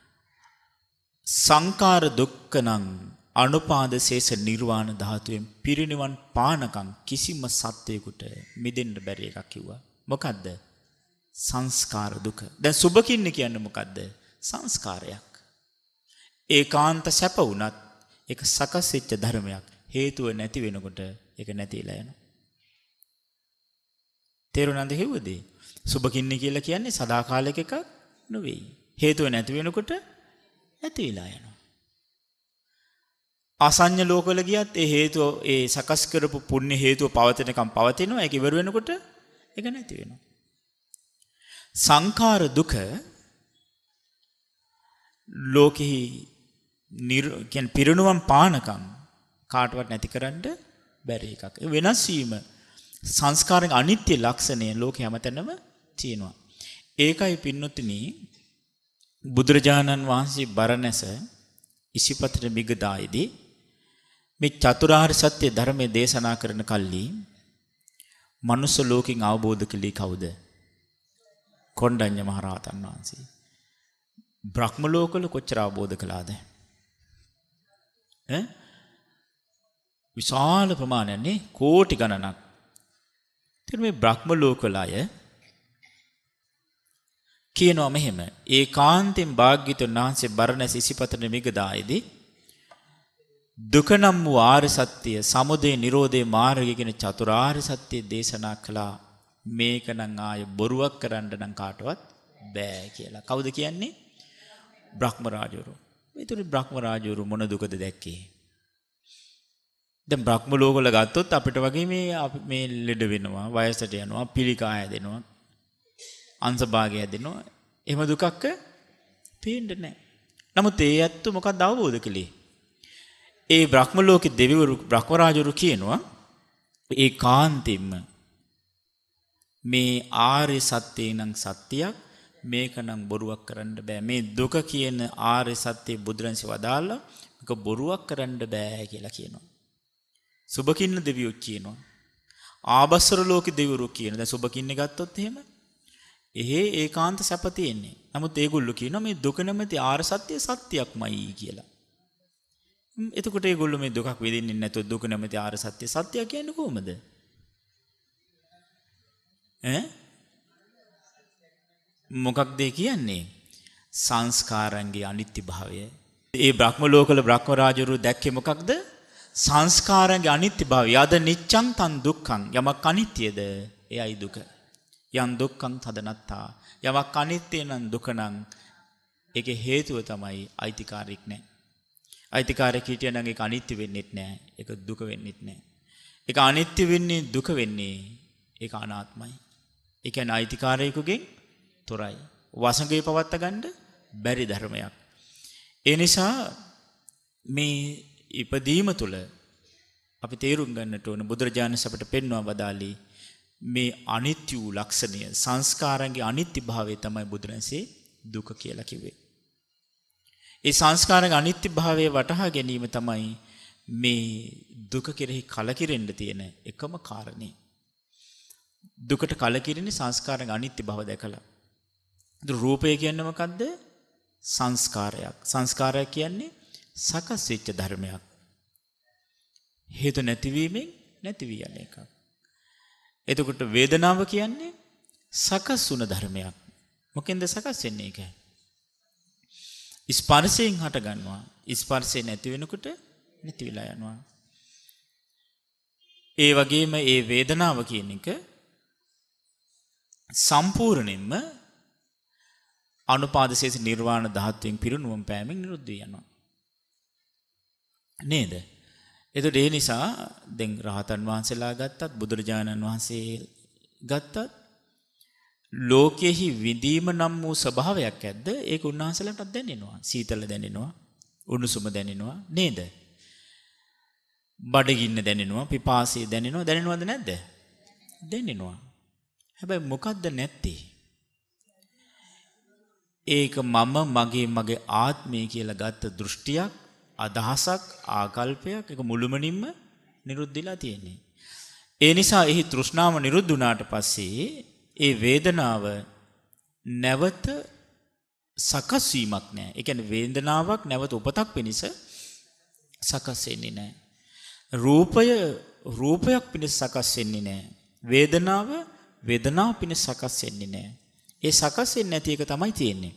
සංකාර දුක්ඛ නම් අනුපාද ශේෂ නිර්වාණ ධාතුවෙන් පිරිනිවන් පානකම් කිසිම සත්වයකට මිදෙන්න බැරි එකක් කිව්වා. මොකද්ද? සංස්කාර දුක. දැන් සුබකින්නේ කියන්නේ මොකද්ද? සංස්කාරයක්. ඒකාන්ත සැප වුණත් ඒක සකස් වෙච්ච ධර්මයක්. හේතුව නැති වෙනකොට ඒක නැතිලා යනවා. තේරුණාද හෙව්වදී? සුබකින්නේ කියලා කියන්නේ සදාකාලික එකක් නෙවෙයි. හේතුව නැති වෙනකොට නැති වෙලා යනවා. අසඤ්ඤ ලෝකවල ගියත් ඒ හේතුව ඒ සකස් කරපු පුණ්‍ය හේතුව පවතිනකම් පවතිනවා. ඒක ඉවර වෙනකොට ඒක නැති වෙනවා. සංඛාර දුක ලෝකෙහි නිර් කියන්නේ පිරිනුවම් පානකම් කාටවත් නැති කරන්න බැරි එකක්. ඒ වෙනස් වීම සංස්කාරයේ අනිත්‍ය ලක්ෂණය ලෝකේ හැමතැනම තියෙනවා. ඒකයි පින්නොතිනි බුදුරජාණන් වහන්සේ බරණැස ඉසිපතට මිගදායේදී මේ චතුරාර්ය සත්‍ය ධර්මයේ දේශනා කරන කල්ලි මනුස්ස ලෝකෙන් අවබෝධ කළේ කවුද? කොණ්ඩඤ්ඤ මහ රහතන් වහන්සේ. බ්‍රහ්ම ලෝකවල කොච්චර අවබෝධ කළාද? ඈ විශාල ප්‍රමාණයක් නේ, කෝටි ගණනක්. ඉතින් මේ බ්‍රහ්ම ලෝකවල අය කියනවා මෙහෙම, ඒකාන්තයෙන් භාග්‍යවතුන් වහන්සේ බරණැස ඉසිපතට මිගදායේදී දුක නම් වූ ආර්ය සත්‍ය, සමුදය නිරෝධේ මාර්ගය කියන චතුරාර්ය සත්‍ය දේශනා කළා. මේක නම් ආය බොරුවක් කරන්න නම් කාටවත් බෑ කියලා. කවුද කියන්නේ? බ්‍රහ්ම රාජවරු. ඒතර බ්‍රහ්ම රාජවරු මොන දුකද දැක්කේ? දැන් බ්‍රහ්ම ලෝකවල ගත්තොත් අපිට වගේ මේ අපි මේ ලෙඩ වෙනවා, වයසට යනවා, පිළිකා හැදෙනවා, අංශභාගය හැදෙනවා. එහෙම දුකක් පේන්නේ නැහැ. නමුත් ඒ ඇත්ත මොකක්ද අවබෝධ කළේ? ඒ බ්‍රහ්ම ලෝකේ දෙවිවරු බ්‍රහ්ම රාජවරු කියනවා ඒකාන්තින්ම මේ ආර්ය සත්‍යය නම් සත්‍යයක් මේක නම් බොරුවක් කරන්න බෑ. මේ දුක කියන ආර්ය සත්‍ය බුදුරන්සේ වදාළා මේක බොරුවක් කරන්න බෑ කියලා කියනවා. සුබකින්න දෙවියෝ කියනවා. ආබස්සර ලෝකේ දෙවිවරු කියන. දැන් සුබකින්නේ ගත්තොත් එහෙම එහෙ ඒකාන්ත සැප තියෙන්නේ. නමුත් ඒගොල්ලෝ කියනවා මේ දුක නැමැති ආර්ය සත්‍ය සත්‍යයක්මයි කියලා. එතකොට ඒගොල්ලෝ මේ දුකක් විඳින්නේ නැතුව දුක නැමැති ආර්ය සත්‍ය සත්‍යය කියන්නේ කොහොමද? ඈ මොකක්ද කියන්නේ? සංස්කාරයන්ගේ අනිත්‍ය භාවය. ඒ බ්‍රහ්ම ලෝකවල බ්‍රහ්ම රාජවරු දැක්කේ මොකක්ද? සංස්කාරයන්ගේ අනිත්‍ය භාවය. යද නිච්ඡං තන් දුක්ඛං. යමක් අනිත්‍යද එයයි දුක. යම් දුක්ඛං තදනත්තා. යමක් අනිත්‍ය නම් දුක නම් ඒකේ හේතුව තමයි අයිතිකාරයක් නැහැ. අයිතිකාරයෙක් හිටියනම් ඒක අනිත්‍ය වෙන්නේ නැහැ. ඒක දුක වෙන්නේ නැහැ. ඒක අනිත්‍ය වෙන්නේ දුක වෙන්නේ ඒක අනාත්මයි. ඒ කියන්නේ අයිතිකාරයෙකුගෙන් තොරයි. වසඟේ පවත්ත ගන්න බැරි ධර්මයක්. ඒ නිසා මේ ඉපදීම තුළ අපි තේරුම් ගන්නට ඕන බුදුරජාණන් අපට පෙන්වා වදාළේ මේ අනිත්‍ය වූ ලක්ෂණය සංස්කාරයන්ගේ අනිත්‍ය භාවය තමයි බුදුරන්සේ දුක කියලා කිව්වේ. ඒ සංස්කාරයන්ගේ අනිත්‍ය භාවය වටහා ගැනීම තමයි මේ දුක කෙරෙහි කලකිරෙන්න තියෙන එකම කාරණේ. දුකට කලකිරෙන්නේ සංස්කාරයන්ගේ අනිත්‍ය භාව දැකලා. රූපය කියන්නේ මොකද්ද? සංස්කාරයක්. සංස්කාරය කියන්නේ සකස් වෙච්ච ධර්මයක්. හේතු නැතිවීමෙන් නැති වී යන එකක්. එතකොට වේදනාව කියන්නේ සකස් වුණ ධර්මයක්. මොකෙන්ද සකස් වෙන්නේ ඒක? ස්පර්ශයෙන් හට ගන්නවා. ස්පර්ශය නැති වෙනකොට නැති වෙලා යනවා. ඒ වගේම ඒ වේදනාව කියන එක සම්පූර්ණයෙන්ම අනුපාදශේෂ නිර්වාණ ධාතුවෙන් පිරුණුවම් පෑමෙන් නිරුද්ධ වෙනවා. නේද? එතකොට ඒ නිසා දැන් රහතන් වහන්සේලා ගත්තත් බුදුරජාණන් වහන්සේ ගත්තත් ලෝකෙහි විඳීම නම් වූ ස්වභාවයක් ඇද්ද? ඒක උන්වහන්සේලාටත් දැනෙනවා. සීතල දැනෙනවා, උණුසුම දැනෙනවා නේද? බඩගින්න දැනෙනවා, පිපාසය දැනෙනවා. දැනෙනවද නැද්ද? දැනෙනවා. හැබැයි මොකද්ද නැත්තේ? ඒක මම මගේ මගේ ආත්මය කියලා ගත්ත දෘෂ්ටියක්, අදහසක්, ආකල්පයක්. ඒක මුළුමනින්ම නිරුද්ධ වෙලා තියෙන්නේ. ඒ නිසා එහි තෘෂ්ණාව නිරුද්ධ වුණාට පස්සේ ඒ වේදනාව නැවත සකස් වීමක් නැහැ. ඒ කියන්නේ වේදනාවක් නැවත උපතක් වෙනස සකස් වෙන්නේ නැහැ. රූපය රූපයක් පිණිස සකස් වෙන්නේ නැහැ. වේදනාව වේදනාව පිණිස සකස් වෙන්නේ නැහැ. ඒ සකස් වෙන්නේ නැති එක තමයි තියෙන්නේ.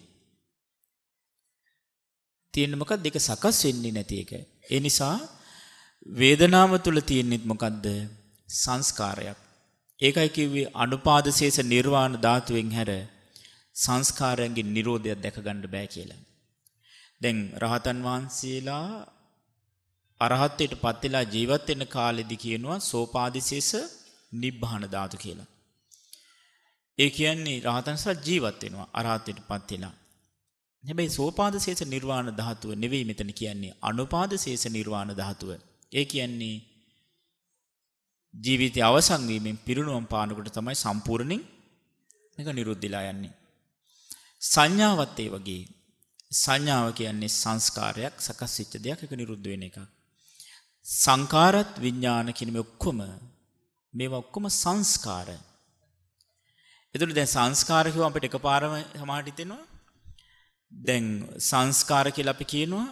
තියෙන්නේ මොකක්ද? ඒක සකස් වෙන්නේ නැති එක. ඒ නිසා වේදනාව තුල තියෙන්නේ මොකද්ද? සංස්කාරයක්. ඒකයි කිව්වේ අනුපාදශේෂ නිර්වාණ ධාතුවෙන් හැර සංස්කාරයන්ගේ නිරෝධය දැක ගන්න බෑ කියලා. දැන් රහතන් වහන්සේලා අරහත්ත්වයට පත් වෙලා ජීවත් වෙන කාලෙදි කියනවා සෝපාදිශේෂ නිබ්බාන ධාතු කියලා. ඒ කියන්නේ රහතන්සලා ජීවත් වෙනවා අරහත්ත්වයට පත් වෙලා. හැබැයි සෝපාදිශේෂ නිර්වාණ ධාතුව නෙවෙයි මෙතන කියන්නේ අනුපාදශේෂ නිර්වාණ ධාතුව. ඒ කියන්නේ ජීවිතය අවසන් වීමෙන් පිරුණුවම් පානකොට තමයි සම්පූර්ණයෙන් මේක නිරුද්ධලා යන්නේ. සංඥාවත් ඒ වගේ. සංඥාව කියන්නේ සංස්කාරයක් සකස් වෙච්ච දෙයක් ඒක නිරුද්ධ වෙන එකක්. සංකාරත් විඥාන කියන මේ ඔක්කොම මේවා ඔක්කොම සංස්කාර. එතකොට දැන් සංස්කාර කියව අපිට එකපාරම සමාහට හිතෙනවා. දැන් සංස්කාර කියලා අපි කියනවා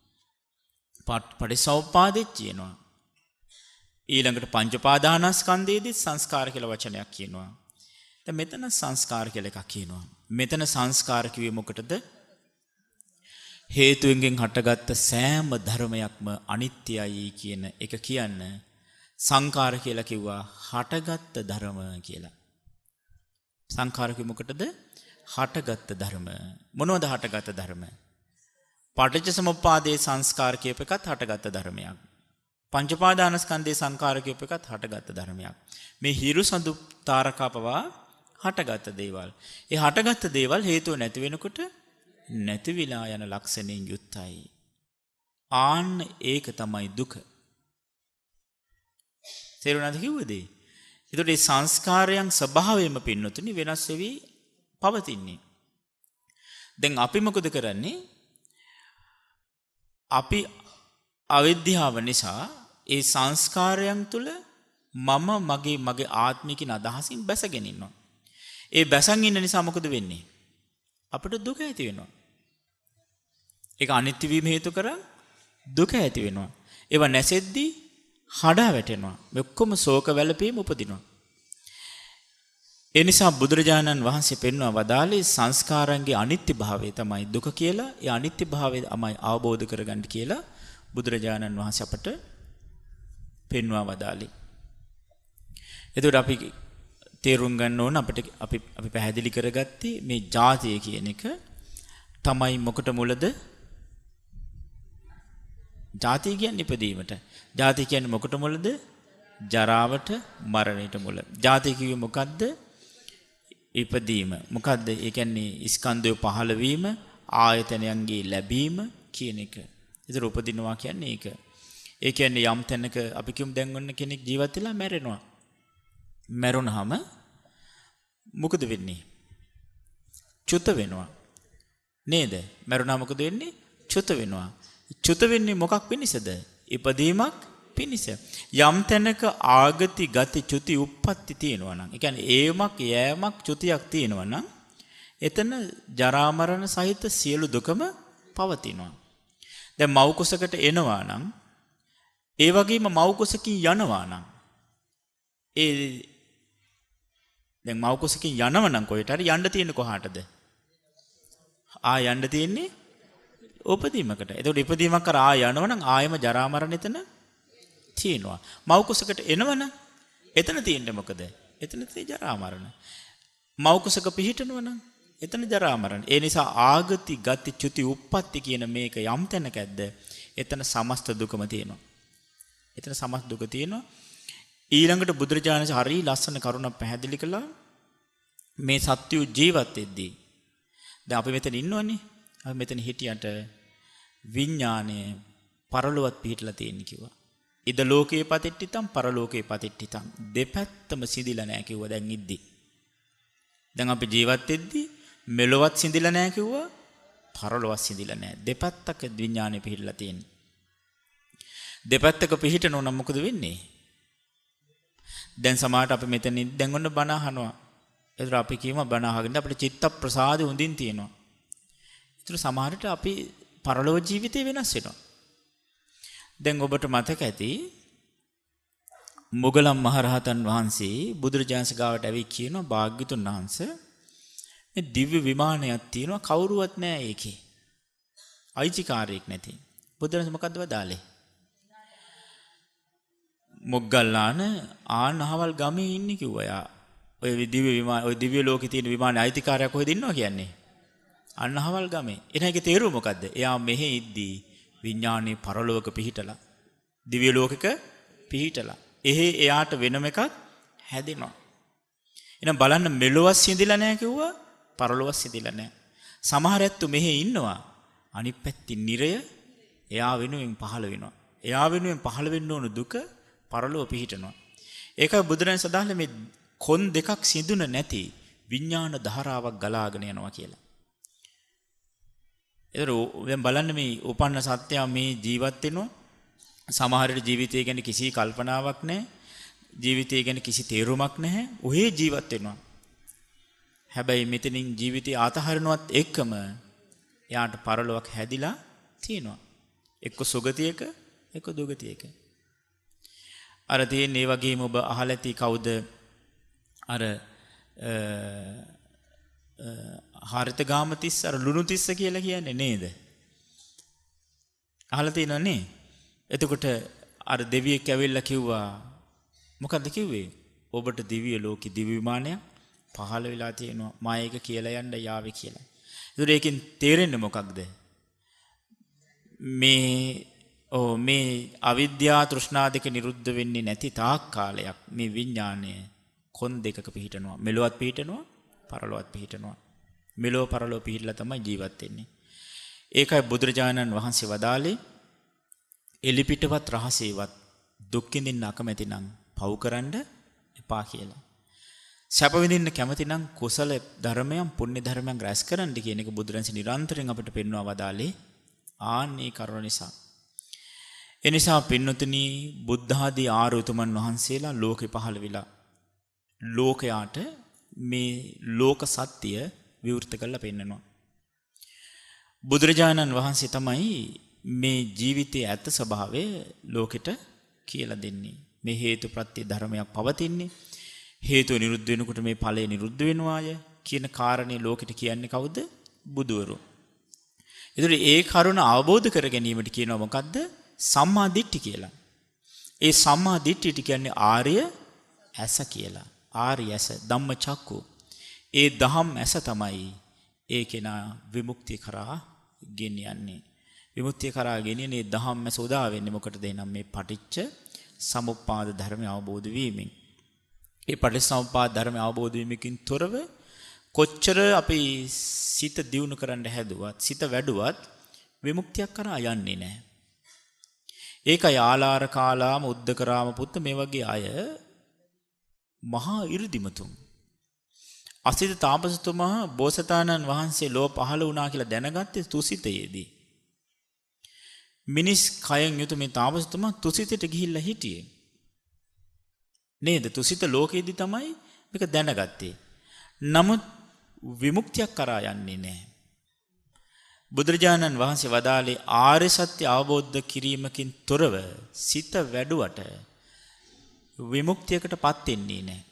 පටිසෝපාදෙත් කියනවා. ඊළඟට පංචපාදානස්කන්ධයේදී සංස්කාර කියලා වචනයක් කියනවා. දැන් මෙතන සංස්කාර කියලා එකක් කියනවා. මෙතන සංස්කාර කිව්වේ මොකටද? හේතුන්ගෙන් හටගත්ත සෑම ධර්මයක්ම අනිත්‍යයි කියන එක කියන්න සංකාර කියලා කිව්වා හටගත්ත ධර්ම කියලා. සංකාර කිව්ව මොකටද? හටගත්ත ධර්ම. මොනවද හටගත්ත ධර්ම? පටිච්ච සමුප්පාදයේ සංස්කාර කියප එකත් හටගත්ත ධර්මයක්. පංචපාදානස්කන්ධයේ සංකාර කියප එකත් හටගත්ත ධර්මයක්. මේ හිරු සඳු තාරකා පවා හටගත්ත දේවල්. ඒ හටගත්ත දේවල් හේතුව නැති වෙනකොට නැති විලා යන ලක්ෂණයෙන් යුක්තයි. ආන්න ඒක තමයි දුක. තේරුණාද කිව්වද? ඒතකොට මේ සංස්කාරයන් ස්වභාවයෙන්ම පින්නතුනි වෙනස් වෙවි පවතින්නේ. දැන් අපි මොකද කරන්නේ? අපි අවිද්‍යාව නිසා ඒ සංස්කාරයන් තුල මම මගේ මගේ ආත්මික අදහසින් බැසගෙන ඉන්නවා. ඒ බැසන් ඉන්න නිසා මොකද වෙන්නේ? අපිට දුක ඇති වෙනවා. ඒක අනිත්‍ය වීම හේතු කරන් දුක ඇති වෙනවා. ඒව නැසෙද්දී හඩා වැටෙනවා. මේ ඔක්කොම ශෝක වැළපීම උපදිනවා. ඒ නිසා බුදුරජාණන් වහන්සේ පෙන්වවා වදාළේ සංස්කාරයන්ගේ අනිත්‍ය භාවය තමයි දුක කියලා. ඒ අනිත්‍ය භාවය තමයි අවබෝධ කරගන්න කියලා බුදුරජාණන් වහන්සේ අපට පෙන්වවා වදාළේ. එතකොට අපි තේරුම් ගන්න ඕන අපිට අපි අපි පැහැදිලි කරගත්තේ මේ ජාතිය කියන එක තමයි මොකට මුලද? ජාතිය කියන්නේ ඉපදීමට. ජාතිය කියන්නේ මොකට මුලද? ජරාවට මරණයට මුල. ජාතිය කිව්වේ මොකද්ද? ඉපදීම. මොකද්ද? ඒ කියන්නේ ස්කන්ධය පහළ වීම, ආයතනයන්ගේ ලැබීම කියන එක. ඒතර උපදිනවා කියන්නේ ඒක. ඒ කියන්නේ යම් තැනක අපි කියමු දැන් ඔන්න කෙනෙක් ජීවත් වෙලා මැරෙනවා. මැරුණාම මොකද වෙන්නේ? චුත වෙනවා. නේද? මැරුණා මොකද වෙන්නේ? චුත වෙනවා. චුත වෙන්නේ මොකක් පිණිසද? ඉපදීමක් පිණිස. යම් තැනක ආගති ගති චුති උප්පත්ති තියෙනවා නම්, ඒ කියන්නේ ඒමක් යෑමක් චුතියක් තියෙනවා නම්, එතන ජරා මරණ සහිත සියලු දුකම පවතිනවා. දැන් මව් කුසකට එනවා නම්, ඒ වගේම මව් කුසකින් යනවා නම්, ඒ දැන් මව් කුසකින් යනවා නම් කොහෙට හරි යන්න තියෙන්නේ කොහාටද? ආ යන්න තියෙන්නේ උපදීමකට. ඒතකොට ඉපදීමක් කර ආ යනවා නම් ආයම ජරා මරණ එතන තියෙනවා. මව් කුසකට එනවනම් එතන තියෙන්නේ මොකද? එතන තියෙන්නේ ජරා මරණ. මව් කුසක පිහිටනවා නම් එතන ජරා මරණ. ඒ නිසා ආගති ගති චුති උප්පත්ති කියන මේක යම් තැනකද එතන සමස්ත දුකම තියෙනවා. එතන සමස්ත දුක තියෙනවා. ඊළඟට බුදුරජාණන් වහන්සේ හරි ලස්සන කරුණක් පැහැදිලි කළා. මේ සත්‍ය ජීවත් වෙද්දී දැන් අපි මෙතන ඉන්නවනේ. අපි මෙතන හිටියට විඥාණය පරලොවත් පිහිටලා තියෙන කිව්වා. ඉද ලෝකේ පතිට්ඨිතම් පරලෝකේ පතිට්ඨිතම් දෙපැත්තම සිඳිලා නැහැ කිව්වා දැන් ඉද්දි. දැන් අපි ජීවත් වෙද්දී මෙලොවත් සිඳිලා නැහැ කිව්වා, පරලොවත් සිඳිලා නැහැ. දෙපැත්තක විඥාණය පිහිටලා තියෙන්නේ. දෙපැත්තක පිහිටනෝ නම් මොකද වෙන්නේ? දැන් සමහරට අපි මෙතන දැන් ඔන්න බණ අහනවා. ඒතර අපි කියමු බණ අහගෙන අපිට චිත්ත ප්‍රසාදෙ හොඳින් තියෙනවා. ඒතර සමහරට අපි පරලොව ජීවිතේ වෙනස් වෙනවා. දැන් ඔබට මතක ඇති මොගලම් මහරහතන් වහන්සේ බුදුරජාණන් ගාවට ඇවිත් කියනවා භාග්‍යතුන් වහන්සේ මේ දිව්‍ය විමානයක් තියෙනවා කවුරුවත් නැහැ ඒකේ. අයිතිකාරයෙක් නැති. බුදුරජාණන් මොකද්ද වදාලේ? මොග්ගල්ලාන ආනහවල් ගමේ ඉන්නේ කිව්වා. යා ඔය දිව්‍ය විමාන ඔය දිව්‍ය ලෝකේ තියෙන විමානේ අයිතිකාරයා කොහෙද ඉන්නවා කියන්නේ? අන්නහවල් ගමේ. එන එකේ තේරුම මොකද්ද? එයා මෙහෙ ඉද්දී විඥානේ පරලෝක පිහිටලා දිව්‍ය ලෝකෙක පිහිටලා එහෙ එයාට වෙනම එකක් හැදෙනවා. එහෙනම් බලන්න මෙලොවත් සිඳිලා නැහැ කිව්වා, පරලොවත් සිඳිලා නැහැ. සමහර ඇත්තු මෙහෙ ඉන්නවා. අනිත් පැත්තේ නිරය එයා වෙනුවෙන් පහළ වෙනවා. එයා වෙනුවෙන් පහළ වෙන්න ඕන දුක පරලොව පිහිටනවා. ඒකයි බුදුරජාණන් සදාහල මේ කොන් දෙකක් සිඳුන නැති විඥාන ධාරාවක් ගලාගෙන යනවා කියලා. ඒතර දැන් බලන්න මේ උපන්න සත්‍යය මේ ජීවත් වෙනවා. සමහරට ජීවිතය ගැන කිසි කල්පනාවක් නැහැ. ජීවිතය ගැන කිසි තේරුමක් නැහැ. ඔහේ ජීවත් වෙනවා. හැබැයි මෙතනින් ජීවිතය අතහරිනවත් එක්කම එයාට පරලොවක් හැදිලා තියෙනවා. එක්ක සුගතියක එක්ක දුගතියක. අර තියෙන මේ වගේම ඔබ අහලා ඇති කවුද අර හරිත ගාම තිස්ස අර ලුණු තිස්ස කියලා කියන්නේ නේද? අහලා තියෙනව නේ? එතකොට අර දෙවියෙක් ඇවිල්ලා කිව්වා මොකද්ද කිව්වේ? ඔබට දිව්‍ය ලෝකෙ දිව්‍ය විමානයක් පහළ වෙලා තියෙනවා. මා ඒක කියලා යන්න යාවේ කියලා. ඒතර ඒකෙන් තේරෙන්නේ මොකක්ද? මේ ඕ මේ අවිද්‍යා තෘෂ්ණා දෙක නිරුද්ධ වෙන්නේ නැති තාක් කාලයක් මේ විඥාණය කොන් දෙකක පිහිටනවා. මෙලොවත් පිහිටනවා, පරලොවත් පිහිටනවා. මෙලොව පරලොව පිහිටලා තමයි ජීවත් වෙන්නේ. ඒකයි බුදුරජාණන් වහන්සේ වදාළේ එලිපිටවත් රහසේවත් දුක් විඳින්න අකමැති නම් පව් කරන්න එපා කියලා. සැප විඳින්න කැමති නම් කුසල ධර්මයන් පුණ්‍ය ධර්මයන් රැස් කරන්න කියන එක බුදුරජාණන් නිරන්තරයෙන් අපිට පෙන්වවා වදාළේ ආන්නේ කරුණ නිසා. ඒ නිසා පින්නතුනි බුද්ධ ආදී ආර්ය උතුමන් වහන්සේලා ලෝකෙ පහළ විලා ලෝකයාට මේ ලෝක සත්‍ය විවෘත කරලා පෙන්නනවා. බුදුරජාණන් වහන්සේ තමයි මේ ජීවිතයේ ඇත්ත ස්වභාවය ලෝකෙට කියලා දෙන්නේ. මේ හේතු ප්‍රත්‍ය ධර්මයක් පවතින්නේ. හේතු නිරුද්ධ වෙනකොට මේ ඵලය නිරුද්ධ වෙනවාය කියන කාරණේ ලෝකෙට කියන්නේ කවුද? බුදුවරු. ඒතර ඒ කරුණ අවබෝධ කර ගැනීමට කියනවා මොකද්ද? සම්මා දිට්ඨි කියලා. ඒ සම්මා දිට්ඨියට කියන්නේ ආර්ය ඇස කියලා. ආර්ය ඇස ධම්මචක්කු. ඒ දහම් ඇස තමයි ඒ කෙනා විමුක්තිය කරා ගෙනියන්නේ. විමුක්තිය කරා ගෙනියන්නේ දහම් ඇස උදා වෙන්නේ මොකටද? එනම් මේ පටිච්ච සමුප්පාද ධර්මය අවබෝධ වීමෙන්. ඒ පටිච්චසමුප්පාද ධර්මය අවබෝධ වීමකින් තොරව කොච්චර අපි සිත දියුණු කරන්න හැදුවත් සිත වැඩුවත් විමුක්තියක් කරා යන්නේ නැහැ. ඒකයි ආලාර කාලාම උද්දකරාම පුත්ත මේ වගේ අය මහා 이르දිමතුන්. අසිත තාපසතුමා බෝසතාණන් වහන්සේ ලෝ පහළ වුණා කියලා දැනගත්තේ තුසිතයේදී. මිනිස් කයෙන් යුතු මේ තාපසතුමා තුසිතට ගිහිල්ලා හිටියේ. නේද? තුසිත ලෝකයේදී තමයි මේක දැනගත්තේ. නමුත් විමුක්තියක් කරා යන්නේ නැහැ. බුදුරජාණන් වහන්සේ වදාළේ ආර්ය සත්‍ය අවබෝධ කිරීමකින් තොරව සිත වැඩුවට විමුක්තියකටපත් වෙන්නේ නැහැ.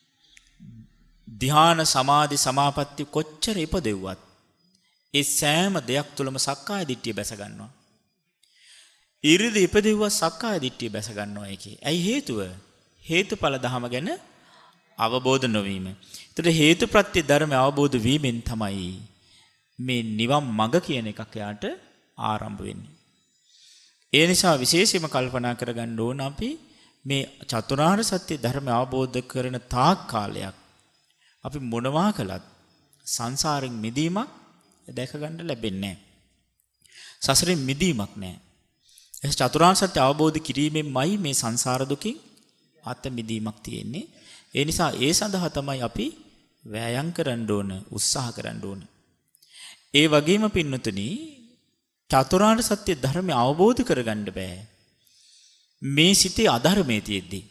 ධ්‍යාන සමාධි සමාපatti කොච්චර ඉපදෙව්වත් ඒ සෑම දෙයක් තුළම සක්කාය දිට්ඨිය බැස ගන්නවා. ඉරිදි ඉපදෙව්වා සක්කාය දිට්ඨිය බැස ගන්නවා ඒකේ. ඇයි හේතුව? හේතුඵල ධම ගැන අවබෝධ නොවීම. ඒතර හේතුප්‍රත්‍ය ධර්ම අවබෝධ වීමෙන් තමයි මේ නිවන් මඟ කියන එකක් යාට ආරම්භ වෙන්නේ. ඒ නිසා විශේෂයෙන්ම කල්පනා කරගන්න ඕන අපි මේ චතුරාර්ය සත්‍ය ධර්ම අවබෝධ කරන තාක් කාලයක් අපි මොනවා කළත් සංසාරෙන් මිදීමක් දැක ගන්න ලැබෙන්නේ නැහැ. සසරෙන් මිදීමක් නැහැ. ඒ චතුරාර්ය සත්‍ය අවබෝධ කිරීමෙන්මයි මේ සංසාර දුකින් අත මිදීමක් තියෙන්නේ. ඒ නිසා ඒ සඳහා තමයි අපි වෑයම් කරන්න ඕන, උත්සාහ කරන්න ඕන. ඒ වගේම පින්නතුනි චතුරාර්ය සත්‍ය ධර්මය අවබෝධ කරගන්න බෑ මේ සිතේ අධර්මයේ තියෙද්දි.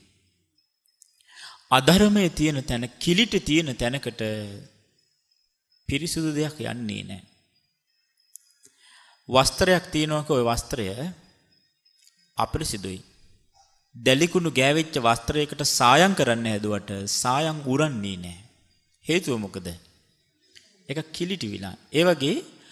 අධර්මයේ තියෙන තැන, කිලිට තියෙන තැනකට පිරිසුදු දෙයක් යන්නේ නැහැ. වස්ත්‍රයක් තියෙනවක ওই වස්ත්‍රය අපිරිසිදුයි. දැලිකුණු ගෑවිච්ච වස්ත්‍රයකට සායම් කරන්න හැදුවට සායම් උරන්නේ නැහැ. හේතුව මොකද? ඒක කිලිටි විලා. ඒ වගේ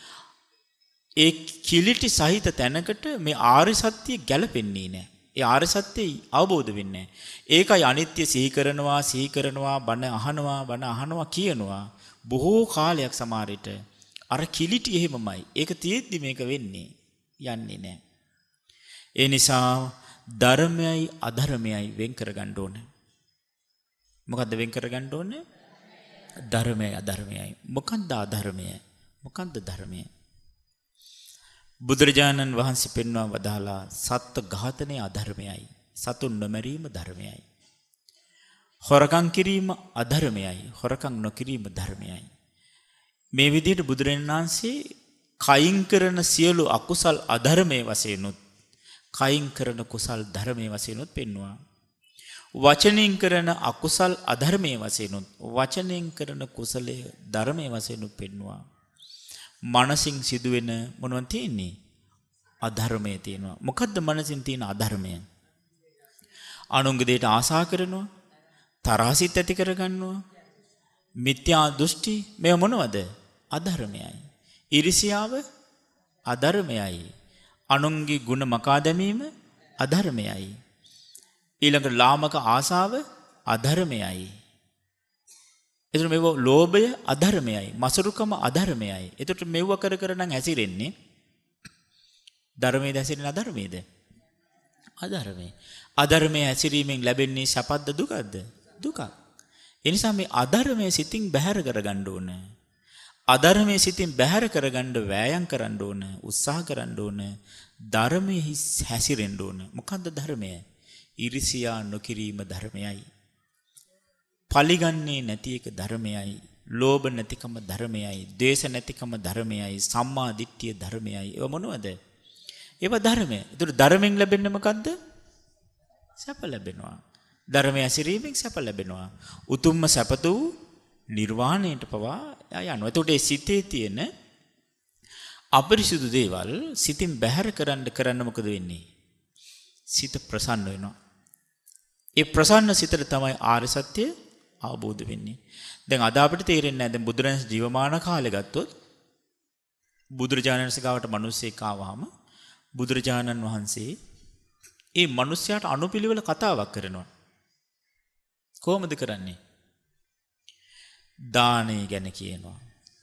ඒ කිලිටි සහිත තැනකට මේ ආර්ය සත්‍ය ගැලපෙන්නේ නැහැ. ඒ ආර්ය සත්‍යය අවබෝධ වෙන්නේ නැහැ. ඒකයි අනිත්‍ය සිහි කරනවා, සිහි කරනවා, බණ අහනවා, බණ අහනවා කියනවා. බොහෝ කාලයක් සමහරට අර කිලිටි එහෙමමයි. ඒක තියෙද්දි මේක වෙන්නේ යන්නේ නැහැ. ඒ නිසා ධර්මයයි අධර්මයයි වෙන් කරගන්න ඕනේ. මොකද්ද වෙන් කරගන්න ඕනේ? ධර්මයයි අධර්මයයි. මොකක්ද අධර්මය? මොකක්ද ධර්මය? බුදුරජාණන් වහන්සේ පෙන්වා වදාලා සත්ත්ව ඝාතනයේ අධර්මයයි. සතුන් නොමරීම ධර්මයයි. හොරකම් කිරීම අධර්මයයි. හොරකම් නොකිරීම ධර්මයයි. මේ විදිහට බුදුරජාණන් වහන්සේ කයින් කරන සියලු අකුසල් අධර්මයේ වශයෙන්ුත් කයින් කරන කුසල් ධර්මයේ වශයෙන්ුත් පෙන්වුවා. වචනෙන් කරන අකුසල් අධර්මයේ වශයෙන්ුත් වචනෙන් කරන කුසලයේ ධර්මයේ වශයෙන්ුත් පෙන්වුවා. මනසින් සිදුවෙන මොනවද තියෙන්නේ? අධර්මයේ තියෙනවා. මොකද්ද මනසින් තියෙන අධර්මය? අනුන්ගේ දෙයට ආසා කරනවා, තරහසිත ඇති කරගන්නවා, මිත්‍යා දෘෂ්ටි, මේ මොනවද? අධර්මයයි. ඊර්ෂ්‍යාව අධර්මයයි. අනුන්ගේ ගුණ මකා දැමීම අධර්මයයි. ඊළඟට ලාමක ආසාව අධර්මයයි. එතකොට මේව ලෝභය අධර්මයයි, මසුරුකම අධර්මයයි. එතකොට මේව කර කර නම් ඇසිරෙන්නේ ධර්මයේද ඇසිරෙන්නේ අධර්මයේද? අධර්මයේ. අධර්මයේ ඇසිරීමෙන් ලැබෙන්නේ සැපද දුකද? දුකක්. ඒ නිසා මේ අධර්මයේ සිතින් බැහැර කරගන්න ඕන. අධර්මයේ සිතින් බැහැර කරගන්න වෑයම් කරන්න ඕන, උත්සාහ කරන්න ඕන. ධර්මයේ හැසිරෙන්න ඕන. මොකද්ද ධර්මය? ඊර්ෂ්‍යා නොකිරීම ධර්මයයි. පලිගන්නේ නැති එක ධර්මයයි. ලෝභ නැතිකම ධර්මයයි. ද්වේෂ නැතිකම ධර්මයයි. සම්මා දිට්ඨිය ධර්මයයි. ඒව මොනවද? ඒව ධර්මය. ඒතර ධර්මයෙන් ලැබෙන්නේ මොකද්ද? සැප ලැබෙනවා. ධර්මය ඇසිරීමෙන් සැප ලැබෙනවා. උතුම්ම සැපතු නිර්වාණයට පවා යනවා. එතකොට ඒ සිතේ තියෙන අපරිසුදු දේවල් සිතින් බැහැර කරන්න කරන්න මොකද වෙන්නේ? සිත ප්‍රසන්න වෙනවා. ඒ ප්‍රසන්න සිතට තමයි ආර්ය සත්‍ය අවබෝධ වෙන්නේ. දැන් අද අපිට තේරෙන්නේ නැහැ. දැන් බුදුරජාණන් ජීවමාන කාලේ ගත්තොත් බුදුරජාණන් වහන්සේ ගාවට මිනිස්සෙක් ආවහම බුදුරජාණන් වහන්සේ ඒ මිනිස්යාට අනුපිළිවෙල කතාවක් කරනවා. කොහොමද කරන්නේ? දානය ගැන කියනවා.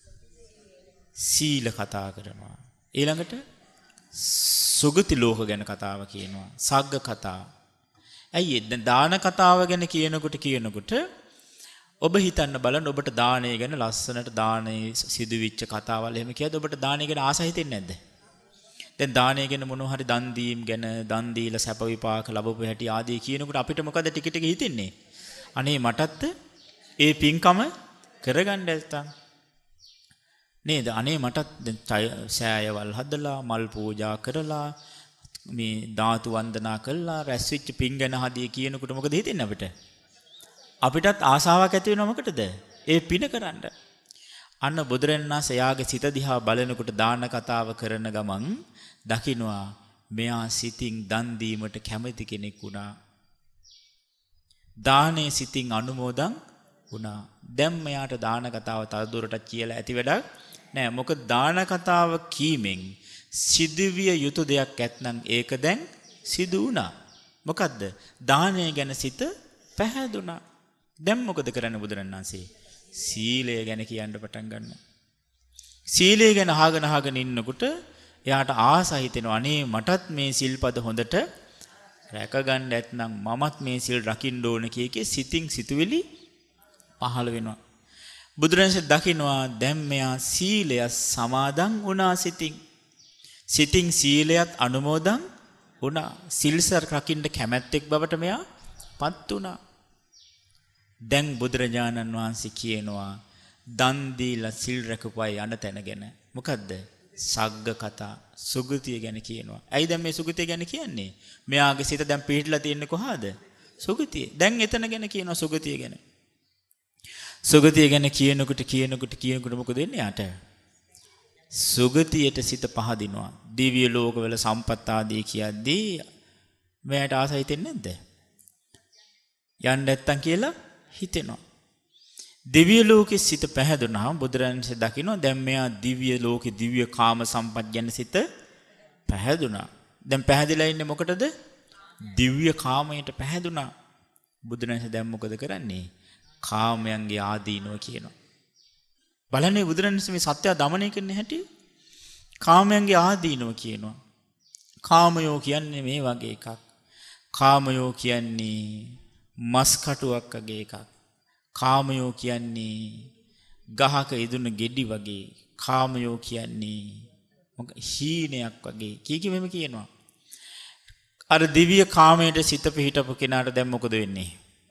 සීල කතා කරනවා. ඊළඟට සුගති ලෝක ගැන කතාව කියනවා. සග්ග කතා. ඇයි දැන් දාන කතාව ගැන කියනකොට කියනකොට ඔබ හිතන්න බලන්න ඔබට දානය ගැන ලස්සනට දානේ සිදුවිච්ච කතාවල් එහෙම කියද්දි ඔබට දානය ගැන ආස හිතෙන්නේ නැද්ද? දැන් දානය ගැන මොනවා හරි දන් දීම් ගැන දන් දීලා සැප විපාක ලැබපු හැටි ආදී කියනකොට අපිට මොකද ටික ටික හිතෙන්නේ? අනේ මටත් ඒ පින්කම කරගන්න නැත්තම් නේද? අනේ මටත් සෑයවල් හදලා මල් පූජා කරලා මේ ධාතු වන්දනා කළා රැස්විච්ච පින් ගැන හදිය කියනකොට මොකද හිතෙන්නේ අපිට? අපිටත් ආසාවක් ඇති වෙනව මොකටද? ඒ පින කරන්න. අන්න බුදුරණන් වහන්සේ යාගේ සිත දිහා බලනකොට දාන කතාව කරන ගමන් දකින්නවා මෙයා සිතින් දන් දීමට කැමති කෙනෙක් වුණා. දානේ සිතින් අනුමෝදන් වුණා. දැන් මෙයාට දාන කතාව තවදුරටත් කියලා ඇති වැඩක් නෑ. මොකද දාන කතාව කීමෙන් සිදුවිය යුතු දෙයක් ඇත්නම් ඒක දැන් සිදු වුණා. මොකද්ද? දානය ගැන සිත පැහැදුනා. දැන් මොකද කරන්නේ බුදුරණන් වහන්සේ? සීලය ගැන කියන්න පටන් ගන්නවා. සීලය ගැන අහගෙන අහගෙන ඉන්නකොට එයාට ආසයි හිතෙනවා අනේ මටත් මේ සිල්පද හොඳට රැක ගන්න නැත්නම් මමත් මේ සිල් රකින්න ඕන කීකේ සිතින් සිතුවිලි පහළ වෙනවා. බුදුරජාණන් දකින්නවා දැන් මෙයා සීලය සමාදන් වුණා සිතින්. සිතින් සීලයත් අනුමෝදන් වුණා. සිල්සර් රකින්න කැමැත්තෙක් බවට මෙයා පත් වුණා. දැන් බුදුරජාණන් වහන්සේ කියනවා දන් දීලා සිල් රැකපුවයි යන තැන ගැන. මොකද්ද? සග්ග කතා සුගතිය ගැන කියනවා. ඇයි දැන් මේ සුගතිය ගැන කියන්නේ? මෙයාගේ සිත දැන් පිහිටලා තියෙන්නේ කොහාද? සුගතිය. දැන් එතන ගැන කියනවා සුගතිය ගැන. සුගතිය ගැන කියනකොට කියනකොට කියනකොට මොකද වෙන්නේ යාට? සුගතියට සිත පහදිනවා. දිව්‍ය ලෝකවල සම්පත් ආදී කියද්දී මෙයාට ආසයි හිතෙන්නේ නැද්ද? යන්න නැත්තම් කියලා හිතෙනවා. දිව්‍ය ලෝකෙ සිත පැහැදුනහම බුදුරජාණන්සේ දකිනවා දැන් මෙයා දිව්‍ය ලෝකෙ දිව්‍ය කාම සම්පත් ගැන සිත පැහැදුනා. දැන් පැහැදිලා ඉන්නේ මොකටද? දිව්‍ය කාමයට පැහැදුනා. බුදුරජාණන්සේ දැන් මොකද කරන්නේ? කාමයන්ගේ ආදීනව කියනවා. බලන්නේ බුදුරජාණන්සේ මේ සත්‍ය දමනය කරන හැටි. කාමයන්ගේ ආදීනව කියනවා. කාමයෝ කියන්නේ මේ වගේ එකක්. කාමයෝ කියන්නේ මස් කටුවක් වගේ එකක්. කාමයෝ කියන්නේ ගහක ඉදුණු ගෙඩි වගේ. කාමයෝ කියන්නේ මොක හීනයක් වගේ. කී කී මෙහෙම කියනවා. අර දිව්‍ය කාමයට සිත පිහිටපු කෙනාට දැන් මොකද වෙන්නේ?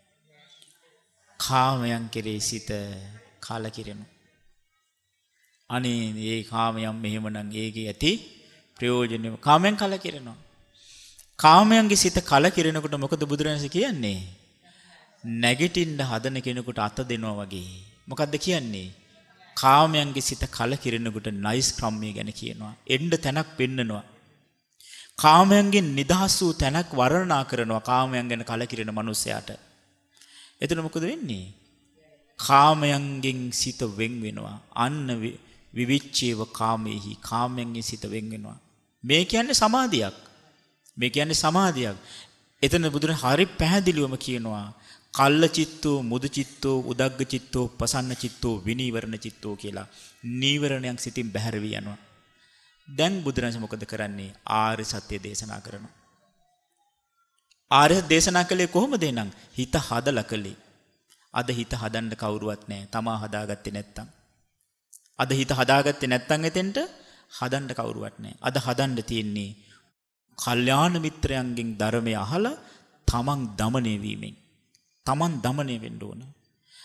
කාමයන් කෙරේ සිත කලකිරෙනවා. අනේ මේ කාමයන් මෙහෙමනම් ඒකේ ඇති ප්‍රයෝජනෙ කාමයන් කලකිරෙනවා. කාමයන්ගේ සිත කලකිරෙනකොට මොකද බුදුරජාණන් කියන්නේ? නැගිටින්න හදන කෙනෙකුට අත දෙනවා වගේ. මොකද්ද කියන්නේ? කාමයන්ගේ සිත කලකිරෙනකොට නයිස් ක්‍රම්මිය ගැන කියනවා. එන්න තැනක් පෙන්නනවා. කාමයන්ගෙන් නිදහස් වූ තැනක් වර්ණනා කරනවා කාමයන් ගැන කලකිරෙන මිනිසයාට. එතන මොකද වෙන්නේ? කාමයන්ගෙන් සිත වෙන් වෙනවා. අන්න විවිච්ඡේව කාමේහි කාමයන්ගෙන් සිත වෙන් වෙනවා. මේ කියන්නේ සමාධියක්. මේ කියන්නේ සමාධියක්. එතන බුදුරජාණන් හරි පැහැදිලිවම කියනවා කල්ල චිත්තෝ මුදු චිත්තෝ උදග්ග චිත්තෝ පසන්න චිත්තෝ විනීවරණ චිත්තෝ කියලා. නීවරණයන් සිතින් බැහැර වී යනවා. දැන් බුදුරජාණන් මොකද කරන්නේ? ආර්ය සත්‍ය දේශනා කරනවා. ආර්ය දේශනා කළේ කොහොමද එහෙනම්? හිත හදලා කළේ. අද හිත හදන්න කවුරුවත් නැහැ. තමා හදාගත්තේ නැත්තම්. අද හිත හදාගත්තේ නැත්තම් එතෙන්ට හදන්න කවුරුවත් නැහැ. අද හදන්න තියෙන්නේ කල්යාණ මිත්‍රයන්ගෙන් ධර්මය අහලා තමන් දමණය වීමෙන්. තමන් දමණය වෙන්න ඕන.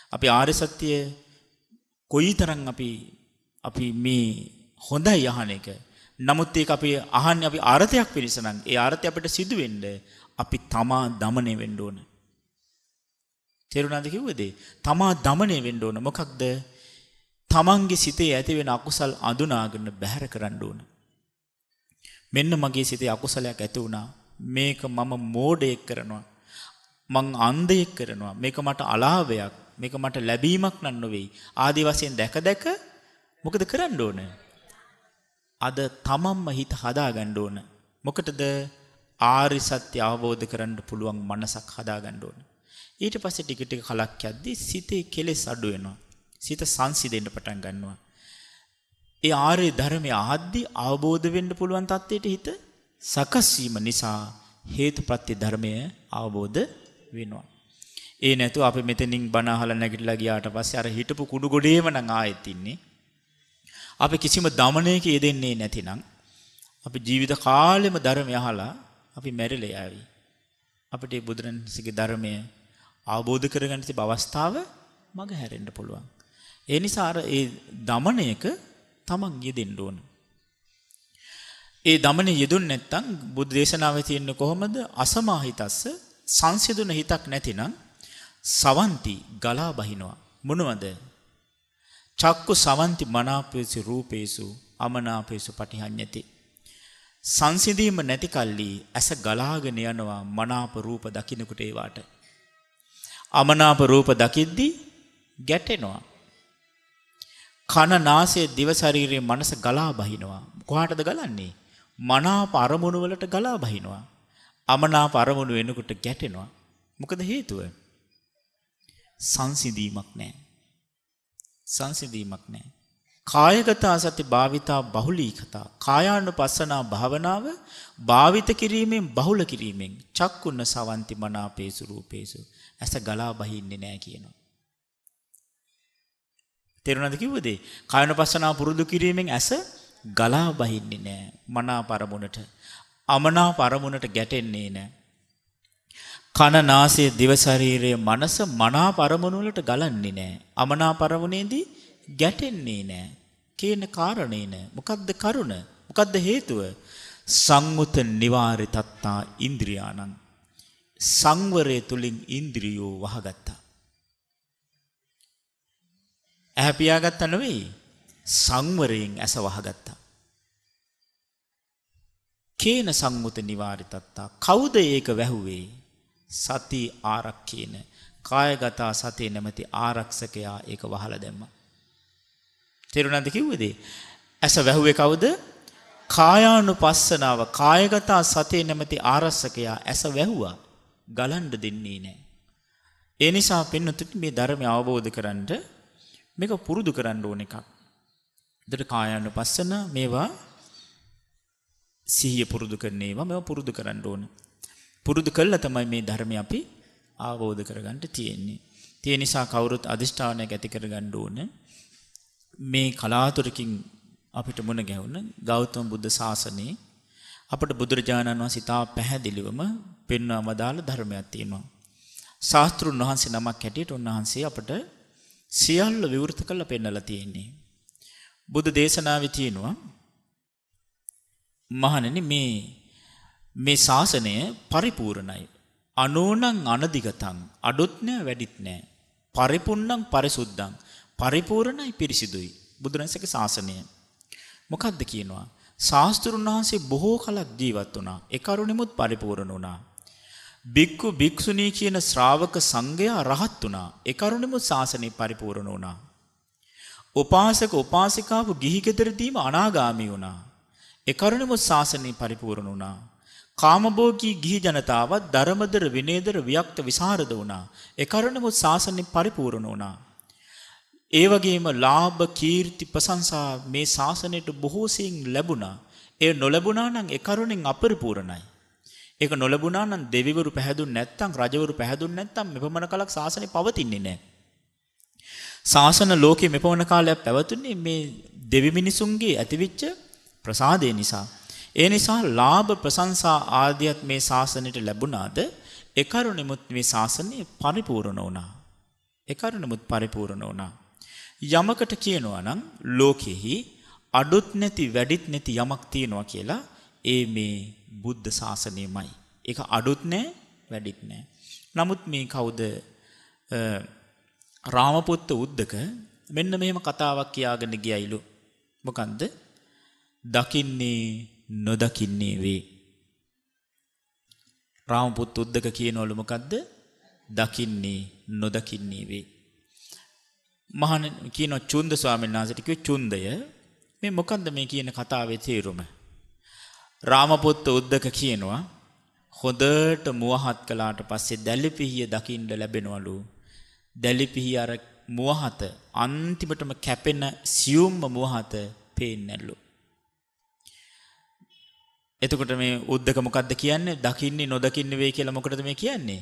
අපි ආර්ය සත්‍ය කොයිතරම් අපි අපි මේ හොඳයි අහන එක. නමුත් ඒක අපි අහන්නේ අපි ආරතයක් පිණිස නම් ඒ ආරතය අපිට සිදු වෙන්න අපි තමා දමණය වෙන්න ඕන. තේරුණාද කිව්වද? තමා දමණය වෙන්න ඕන. මොකක්ද? තමන්ගේ සිතේ ඇති වෙන අකුසල් අඳුනාගෙන බැහැර කරන්න ඕන. මෙන්න මගේ සිතේ අකුසලයක් ඇති වුණා. මේක මම මෝඩයෙක් කරනවා. මං අන්ධයෙක් කරනවා. මේක මට අලාභයක්. මේක මට ලැබීමක් නන් නොවේයි. ආදි වශයෙන් දැක දැක මොකද කරන්න ඕන? අද තමන්ම හිත හදා ගන්න ඕන. මොකටද? ආර්ය සත්‍ය අවබෝධ කරගන්න පුළුවන් මනසක් හදා ගන්න ඕන. ඊට පස්සේ ටික ටික කලක් යද්දී සිතේ කෙලෙස් අඩු වෙනවා. සිත සංසිඳෙන්න පටන් ගන්නවා. ඒ ආර්ය ධර්මය අහද්දී අවබෝධ වෙන්න පුළුවන් තත්ත්වයට හිත සකස් වීම නිසා හේතුප්‍රත්‍ය ධර්මය අවබෝධ වෙනවා. ඒ නැතුව අපි මෙතනින් බණ අහලා නැගිටලා ගියාට පස්සේ අර හිටපු කුඩු ගොඩේම නම් ආයෙත් ඉන්නේ. අපි කිසිම දමනයක යෙදෙන්නේ නැතිනම් අපි ජීවිත කාලෙම ධර්මය අහලා අපි මැරිලා යාවි. අපිට මේ බුදුරණසිගේ ධර්මය අවබෝධ කරගන්න තිබ අවස්ථාව මග හැරෙන්න පුළුවන්. ඒ නිසා අර ඒ දමනයක තමන් යෙදෙන්න ඕන. ඒ දමනේ යෙදුන්නේ නැත්නම් බුද්ධ දේශනාවේ තියෙන්නේ කොහොමද? අසමාහිතස්ස සංසිඳුන හිතක් නැතිනම් සවන්ති ගලා බහිනවා. මොනවද? චක්කු සවන්ති මනාපේසු රූපේසු අමනාපේසු පටිහඤ්ඤති. සංසිඳීම නැති කල්ලි ඇස ගලාගෙන යනවා මනාප රූප දකින්නකොට ඒවට. අමනාප රූප දකිද්දී ගැටෙනවා. කන නාසය දිව ශරීරයේ මනස ගලා බහිනවා. කොහාටද ගලන්නේ? මනාප අරමුණු වලට ගලා බහිනවා. අමනාප අරමුණු වෙනකොට ගැටෙනවා. මොකද හේතුව? සංසිඳීමක් නැහැ. සංසිඳීමක් නැහැ. කායගත සති භාවිතා බහුලීකතා. කායානුපස්සනා භාවනාව භාවිත කිරීමෙන් බහුල කිරීමෙන් චක්කුන්න සවන්ති මනාපේසු රූපේසු ඇස ගලා බහින්නේ නැහැ කියනවා. තේරුණාද කිව්වද? කායනුපස්සනා පුරුදු කිරීමෙන් ඇස ගලා බහින්නේ නැහැ මනාප අරමුණට. අමනාප අරමුණට ගැටෙන්නේ නැහැ. කන නාසය දිව ශරීරයේ මනස මනාප අරමුණු වලට ගලන්නේ නැහැ. අමනාප අරමුණේදී ගැටෙන්නේ නැහැ. කියන කාරණේ නෑ. මොකද්ද කරුණ? මොකද්ද හේතුව? සංවත නිවාරිතත්තා ඉන්ද්‍රියානං. සංවරය තුලින් ඉන්ද්‍රියෝ වහගත්තා. ඇහැ පියාගත්තා නෙවෙයි. සංවරයෙන් ඇස වහගත්තා. කේන සංවත නිවාරිතත්තා. කවුද ඒක වැහුවේ? සති ආරක්ෂේන. කායගත සතේ නැමැති ආරක්ෂකයා ඒක වහලා දැම්මා. තේරුණාද කිව්වේද? ඇස වැහුවේ කවුද? කායානුපස්සනාව. කායගත සතේ නැමැති ආරක්ෂකයා ඇස වැහුවා. ගලන්න දෙන්නේ නැහැ. ඒ නිසා පින්නතුත් මේ ධර්මය අවබෝධ කරගන්න මේක පුරුදු කරන්න ඕන එකක්. ඒතර කායානුපස්සන මේවා සිහිය පුරුදු කරන ඒවා මේවා පුරුදු කරන්න ඕන. පුරුදු කළා තමයි මේ ධර්මය අපි අවබෝධ කරගන්න තියෙන්නේ. ඒ නිසා කවුරුත් අදිෂ්ඨානයක් ඇති කරගන්න ඕන. මේ කලාතුරකින් අපිට මුණ ගැහුණ ගෞතම බුද්ධ ශාසනයේ අපට බුදුරජාණන් වහන්සේ තා පැහැදිලිවම පෙන්වම දාල ධර්මයක් තියෙනවා. ශාස්ත්‍රුන් වහන්සේ නමක් හැටියට උන්වහන්සේ අපට සියල්ල විවෘත කරලා පෙන්නලා තියෙන්නේ. බුදු දේශනාවේ තියෙනවා මහණෙනි මේ මේ ශාසනය පරිපූර්ණයි. අනෝනං අනදිගතං. අඩුත් නෑ වැඩිත් නෑ. පරිපූර්ණං පරිසුද්ධං. පරිපූර්ණයි පිරිසිදුයි. බුදුරජාණන්සේගේ ශාසනය. මොකක්ද කියනවා? ශාස්ත්‍රුන් වහන්සේ බොහෝ කලක් ජීවත් වුණා. ඒ කරුණෙමුත් පරිපූර්ණ වුණා. බික්කු බික්ෂුණී කියන ශ්‍රාවක සංඝයා රහත් වුණා. ඒ කරුණෙමුත් ශාසනය පරිපූර්ණ වුණා. උපාසක උපාසිකාව ගිහි ගෙදරදීම අනාගාමී වුණා. ඒ කරුණෙමුත් ශාසනය පරිපූර්ණ වුණා. කාමභෝගී ගිහි ජනතාවත් ධර්මදර විනේදර වික්ත විසරද වුණා. ඒ කරුණෙමුත් ශාසනය පරිපූර්ණ වුණා. ඒ වගේම ලාභ කීර්ති ප්‍රශංසා මේ ශාසනයට බොහෝසෙයින් ලැබුණා. ඒ නොලැබුණා නම් ඒ කරුණෙන් අපරිපූර්ණයි. ඒක නොලැබුණා නම් දෙවිවරු පැහැදුන්නේ නැත්නම් රජවරු පැහැදුන්නේ නැත්නම් මෙපමණ කලක් ශාසනය පවතින්නේ නැහැ. ශාසන ලෝකේ මෙපමණ කාලයක් පැවතුනේ මේ දෙවි මිනිසුන්ගේ ඇතිවිච්ච ප්‍රසාදය නිසා. ඒ නිසා ලාභ ප්‍රශංසා ආදියත් මේ ශාසනයට ලැබුණාද ඒ කරුණෙමුත් මේ ශාසනය පරිපූර්ණ වුණා. ඒ කරුණමුත් පරිපූර්ණ වුණා. යමකට කියනවා නම් ලෝකෙහි අඩුත් නැති වැඩිත් නැති යමක් තියෙනවා කියලා ඒ මේ බුද්ධ ශාසනයමයි. ඒක අඩුත් නැහැ වැඩිත් නැහැ. නමුත් මේ කවුද රාමපුත්ත උද්දක මෙන්න මෙහෙම කතාවක් කියාගෙන ගියයිලු. මොකන්ද? දකින්නේ නොදකින්නේ වේ. රාමපුත්ත උද්දක කියනවලු මොකද්ද? දකින්නේ නොදකින්නේ වේ. මහණ කියන චුන්ද ස්වාමීන් වහන්සේට කිව්වේ චුන්දය මේ මොකද්ද මේ කියන කතාවේ තේරුම? රාමපුත්ත උද්දක කියනවා හොඳට මුවහත් කළාට පස්සේ දැලිපිහිය දකින්න ලැබෙනවලු. දැලිපිහිය අර මුවහත අන්තිමටම කැපෙන සියුම්ම මුවහත පේන්නැලු. එතකොට මේ උද්දක මොකද්ද කියන්නේ? දකින්නේ නොදකින්නේ වෙයි කියලා මොකටද මේ කියන්නේ?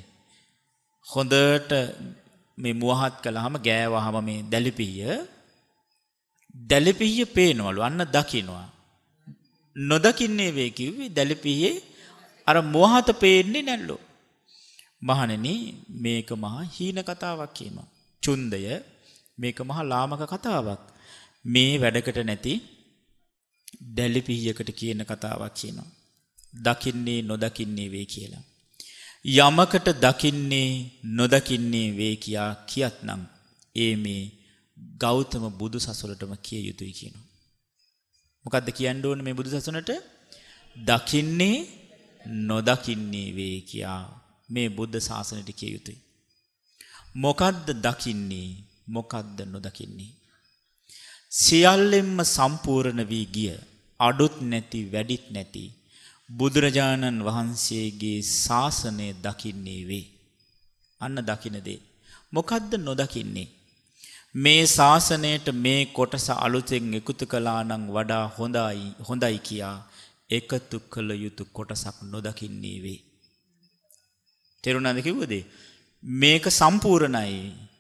හොඳට මේ මුවහත් කළාම ගෑවහම මේ දැලිපිහිය දැලිපිහිය පේනවලු. අන්න දකින්නවා. නොදකින්නේ වෙයි කිව්වේ දැලිපිහියේ අර මුවහත පේන්නේ නැල්ලු. මහණෙනි මේක මහා හීන කතාවක් කියනවා. චුන්දය මේක මහා ලාමක කතාවක්. මේ වැඩකට නැති දැලිපිහියකට කියන කතාවක් කියනවා. දකින්නේ නොදකින්නේ වේ කියලා. යමකට දකින්නේ නොදකින්නේ වේ කියා කියත්නම් ඒ මේ ගෞතම බුදු සසුනටම කිය යුතුයි කියනවා. මොකද්ද කියන්න ඕනේ මේ බුදු සසුනට? දකින්නේ නොදකින්නේ වේ කියා මේ බුද්ධ ශාසනයට කිය යුතුයි. මොකද්ද දකින්නේ? මොකද්ද නොදකින්නේ? සියල්ලෙන්ම සම්පූර්ණ වී ගිය අඩුත් නැති වැඩිත් නැති බුදුරජාණන් වහන්සේගේ ශාසනය දකින්නේ වේ. අන්න දකින්න දේ. මොකද්ද නොදකින්නේ? මේ ශාසනයට මේ කොටස අලුතෙන් එකතු කළා නම් වඩා හොඳයි හොඳයි කියා එකතු කළ යුතු කොටසක් නොදකින්නේ වේ. තේරුණාද කිව්වද? මේක සම්පූර්ණයි.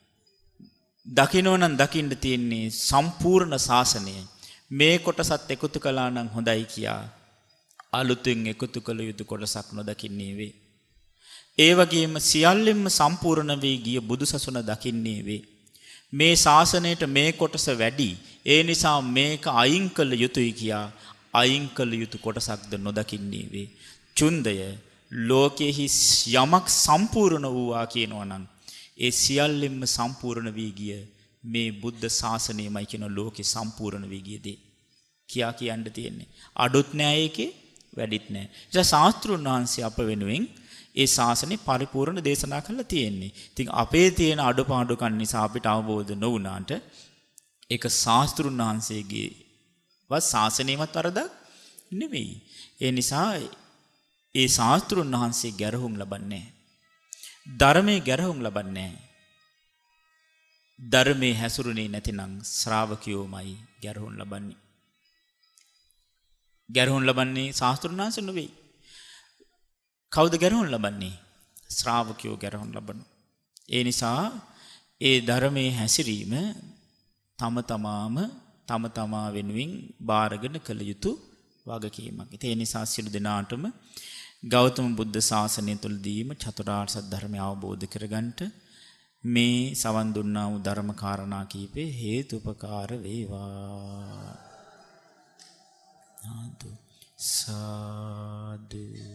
දකින්නෝ නම් දකින්න තියෙන්නේ සම්පූර්ණ ශාසනය. මේ කොටසත් එකතු කළා නම් හොඳයි කියා අලුතෙන් එකතු කළ යුතු කොටසක් නොදකින්නේ වේ. ඒ වගේම සියල්ලෙන්ම සම්පූර්ණ වී ගිය බුදුසසුන දකින්නේ වේ. මේ ශාසනයට මේ කොටස වැඩි. ඒ නිසා මේක අයින් කළ යුතුයි කියා අයින් කළ යුතු කොටසක්ද නොදකින්නේ වේ. චුන්දය ලෝකෙහි යමක් සම්පූර්ණ වූවා කියනවා නම් ඒ සියල්ලෙන්ම සම්පූර්ණ වී ගිය මේ බුද්ධ ශාසනයමයි කියන ලෝකෙ සම්පූර්ණ වී ගිය දේ කියා කියන්න තියෙන්නේ. අඩුත් නෑ ඒකේ වැඩිත් නෑ. ඒ ශාස්ත්‍රුන් වහන්සේ අප වෙනුවෙන් ඒ ශාසනය පරිපූර්ණ දේශනා කරලා තියෙන්නේ. ඉතින් අපේ තියෙන අඩුපාඩුකම් නිසා අපිට අවබෝධ නොවුනාට ඒක ශාස්ත්‍රුන් වහන්සේගේ වත් ශාසනයමත් වරදක් නෙවෙයි. ඒ නිසා ඒ ශාස්ත්‍රුන් වහන්සේ ගැරහුම් ලබන්නේ නැහැ. ධර්මයේ ගැරහුම් ලබන්නේ නැහැ. ධර්මයේ හැසිරුනේ නැතිනම් ශ්‍රාවකයෝමයි ගැරහුම් ලබන්නේ. ගැරහුම් ලබන්නේ ශාස්ත්‍රුන් වහන්සේ නෙවෙයි. කවුද ගැරහුම් ලබන්නේ? ශ්‍රාවකයෝ ගැරහුම් ලබනවා. ඒ නිසා ඒ ධර්මයේ හැසිරීම තම තමාම තම තමා වෙනුවෙන් බාරගෙන කළ යුතු වගකීමක්. ඒ නිසා සියලු දෙනාටම ගෞතම බුද්ධ ශාසනය තුළදීම චතුරාර්ය සත්‍ය ධර්මය අවබෝධ කරගන්නට මේ සවන් දුන්නා වූ ධර්ම කාරණා කීපේ හේතුපකාර වේවා. සාදු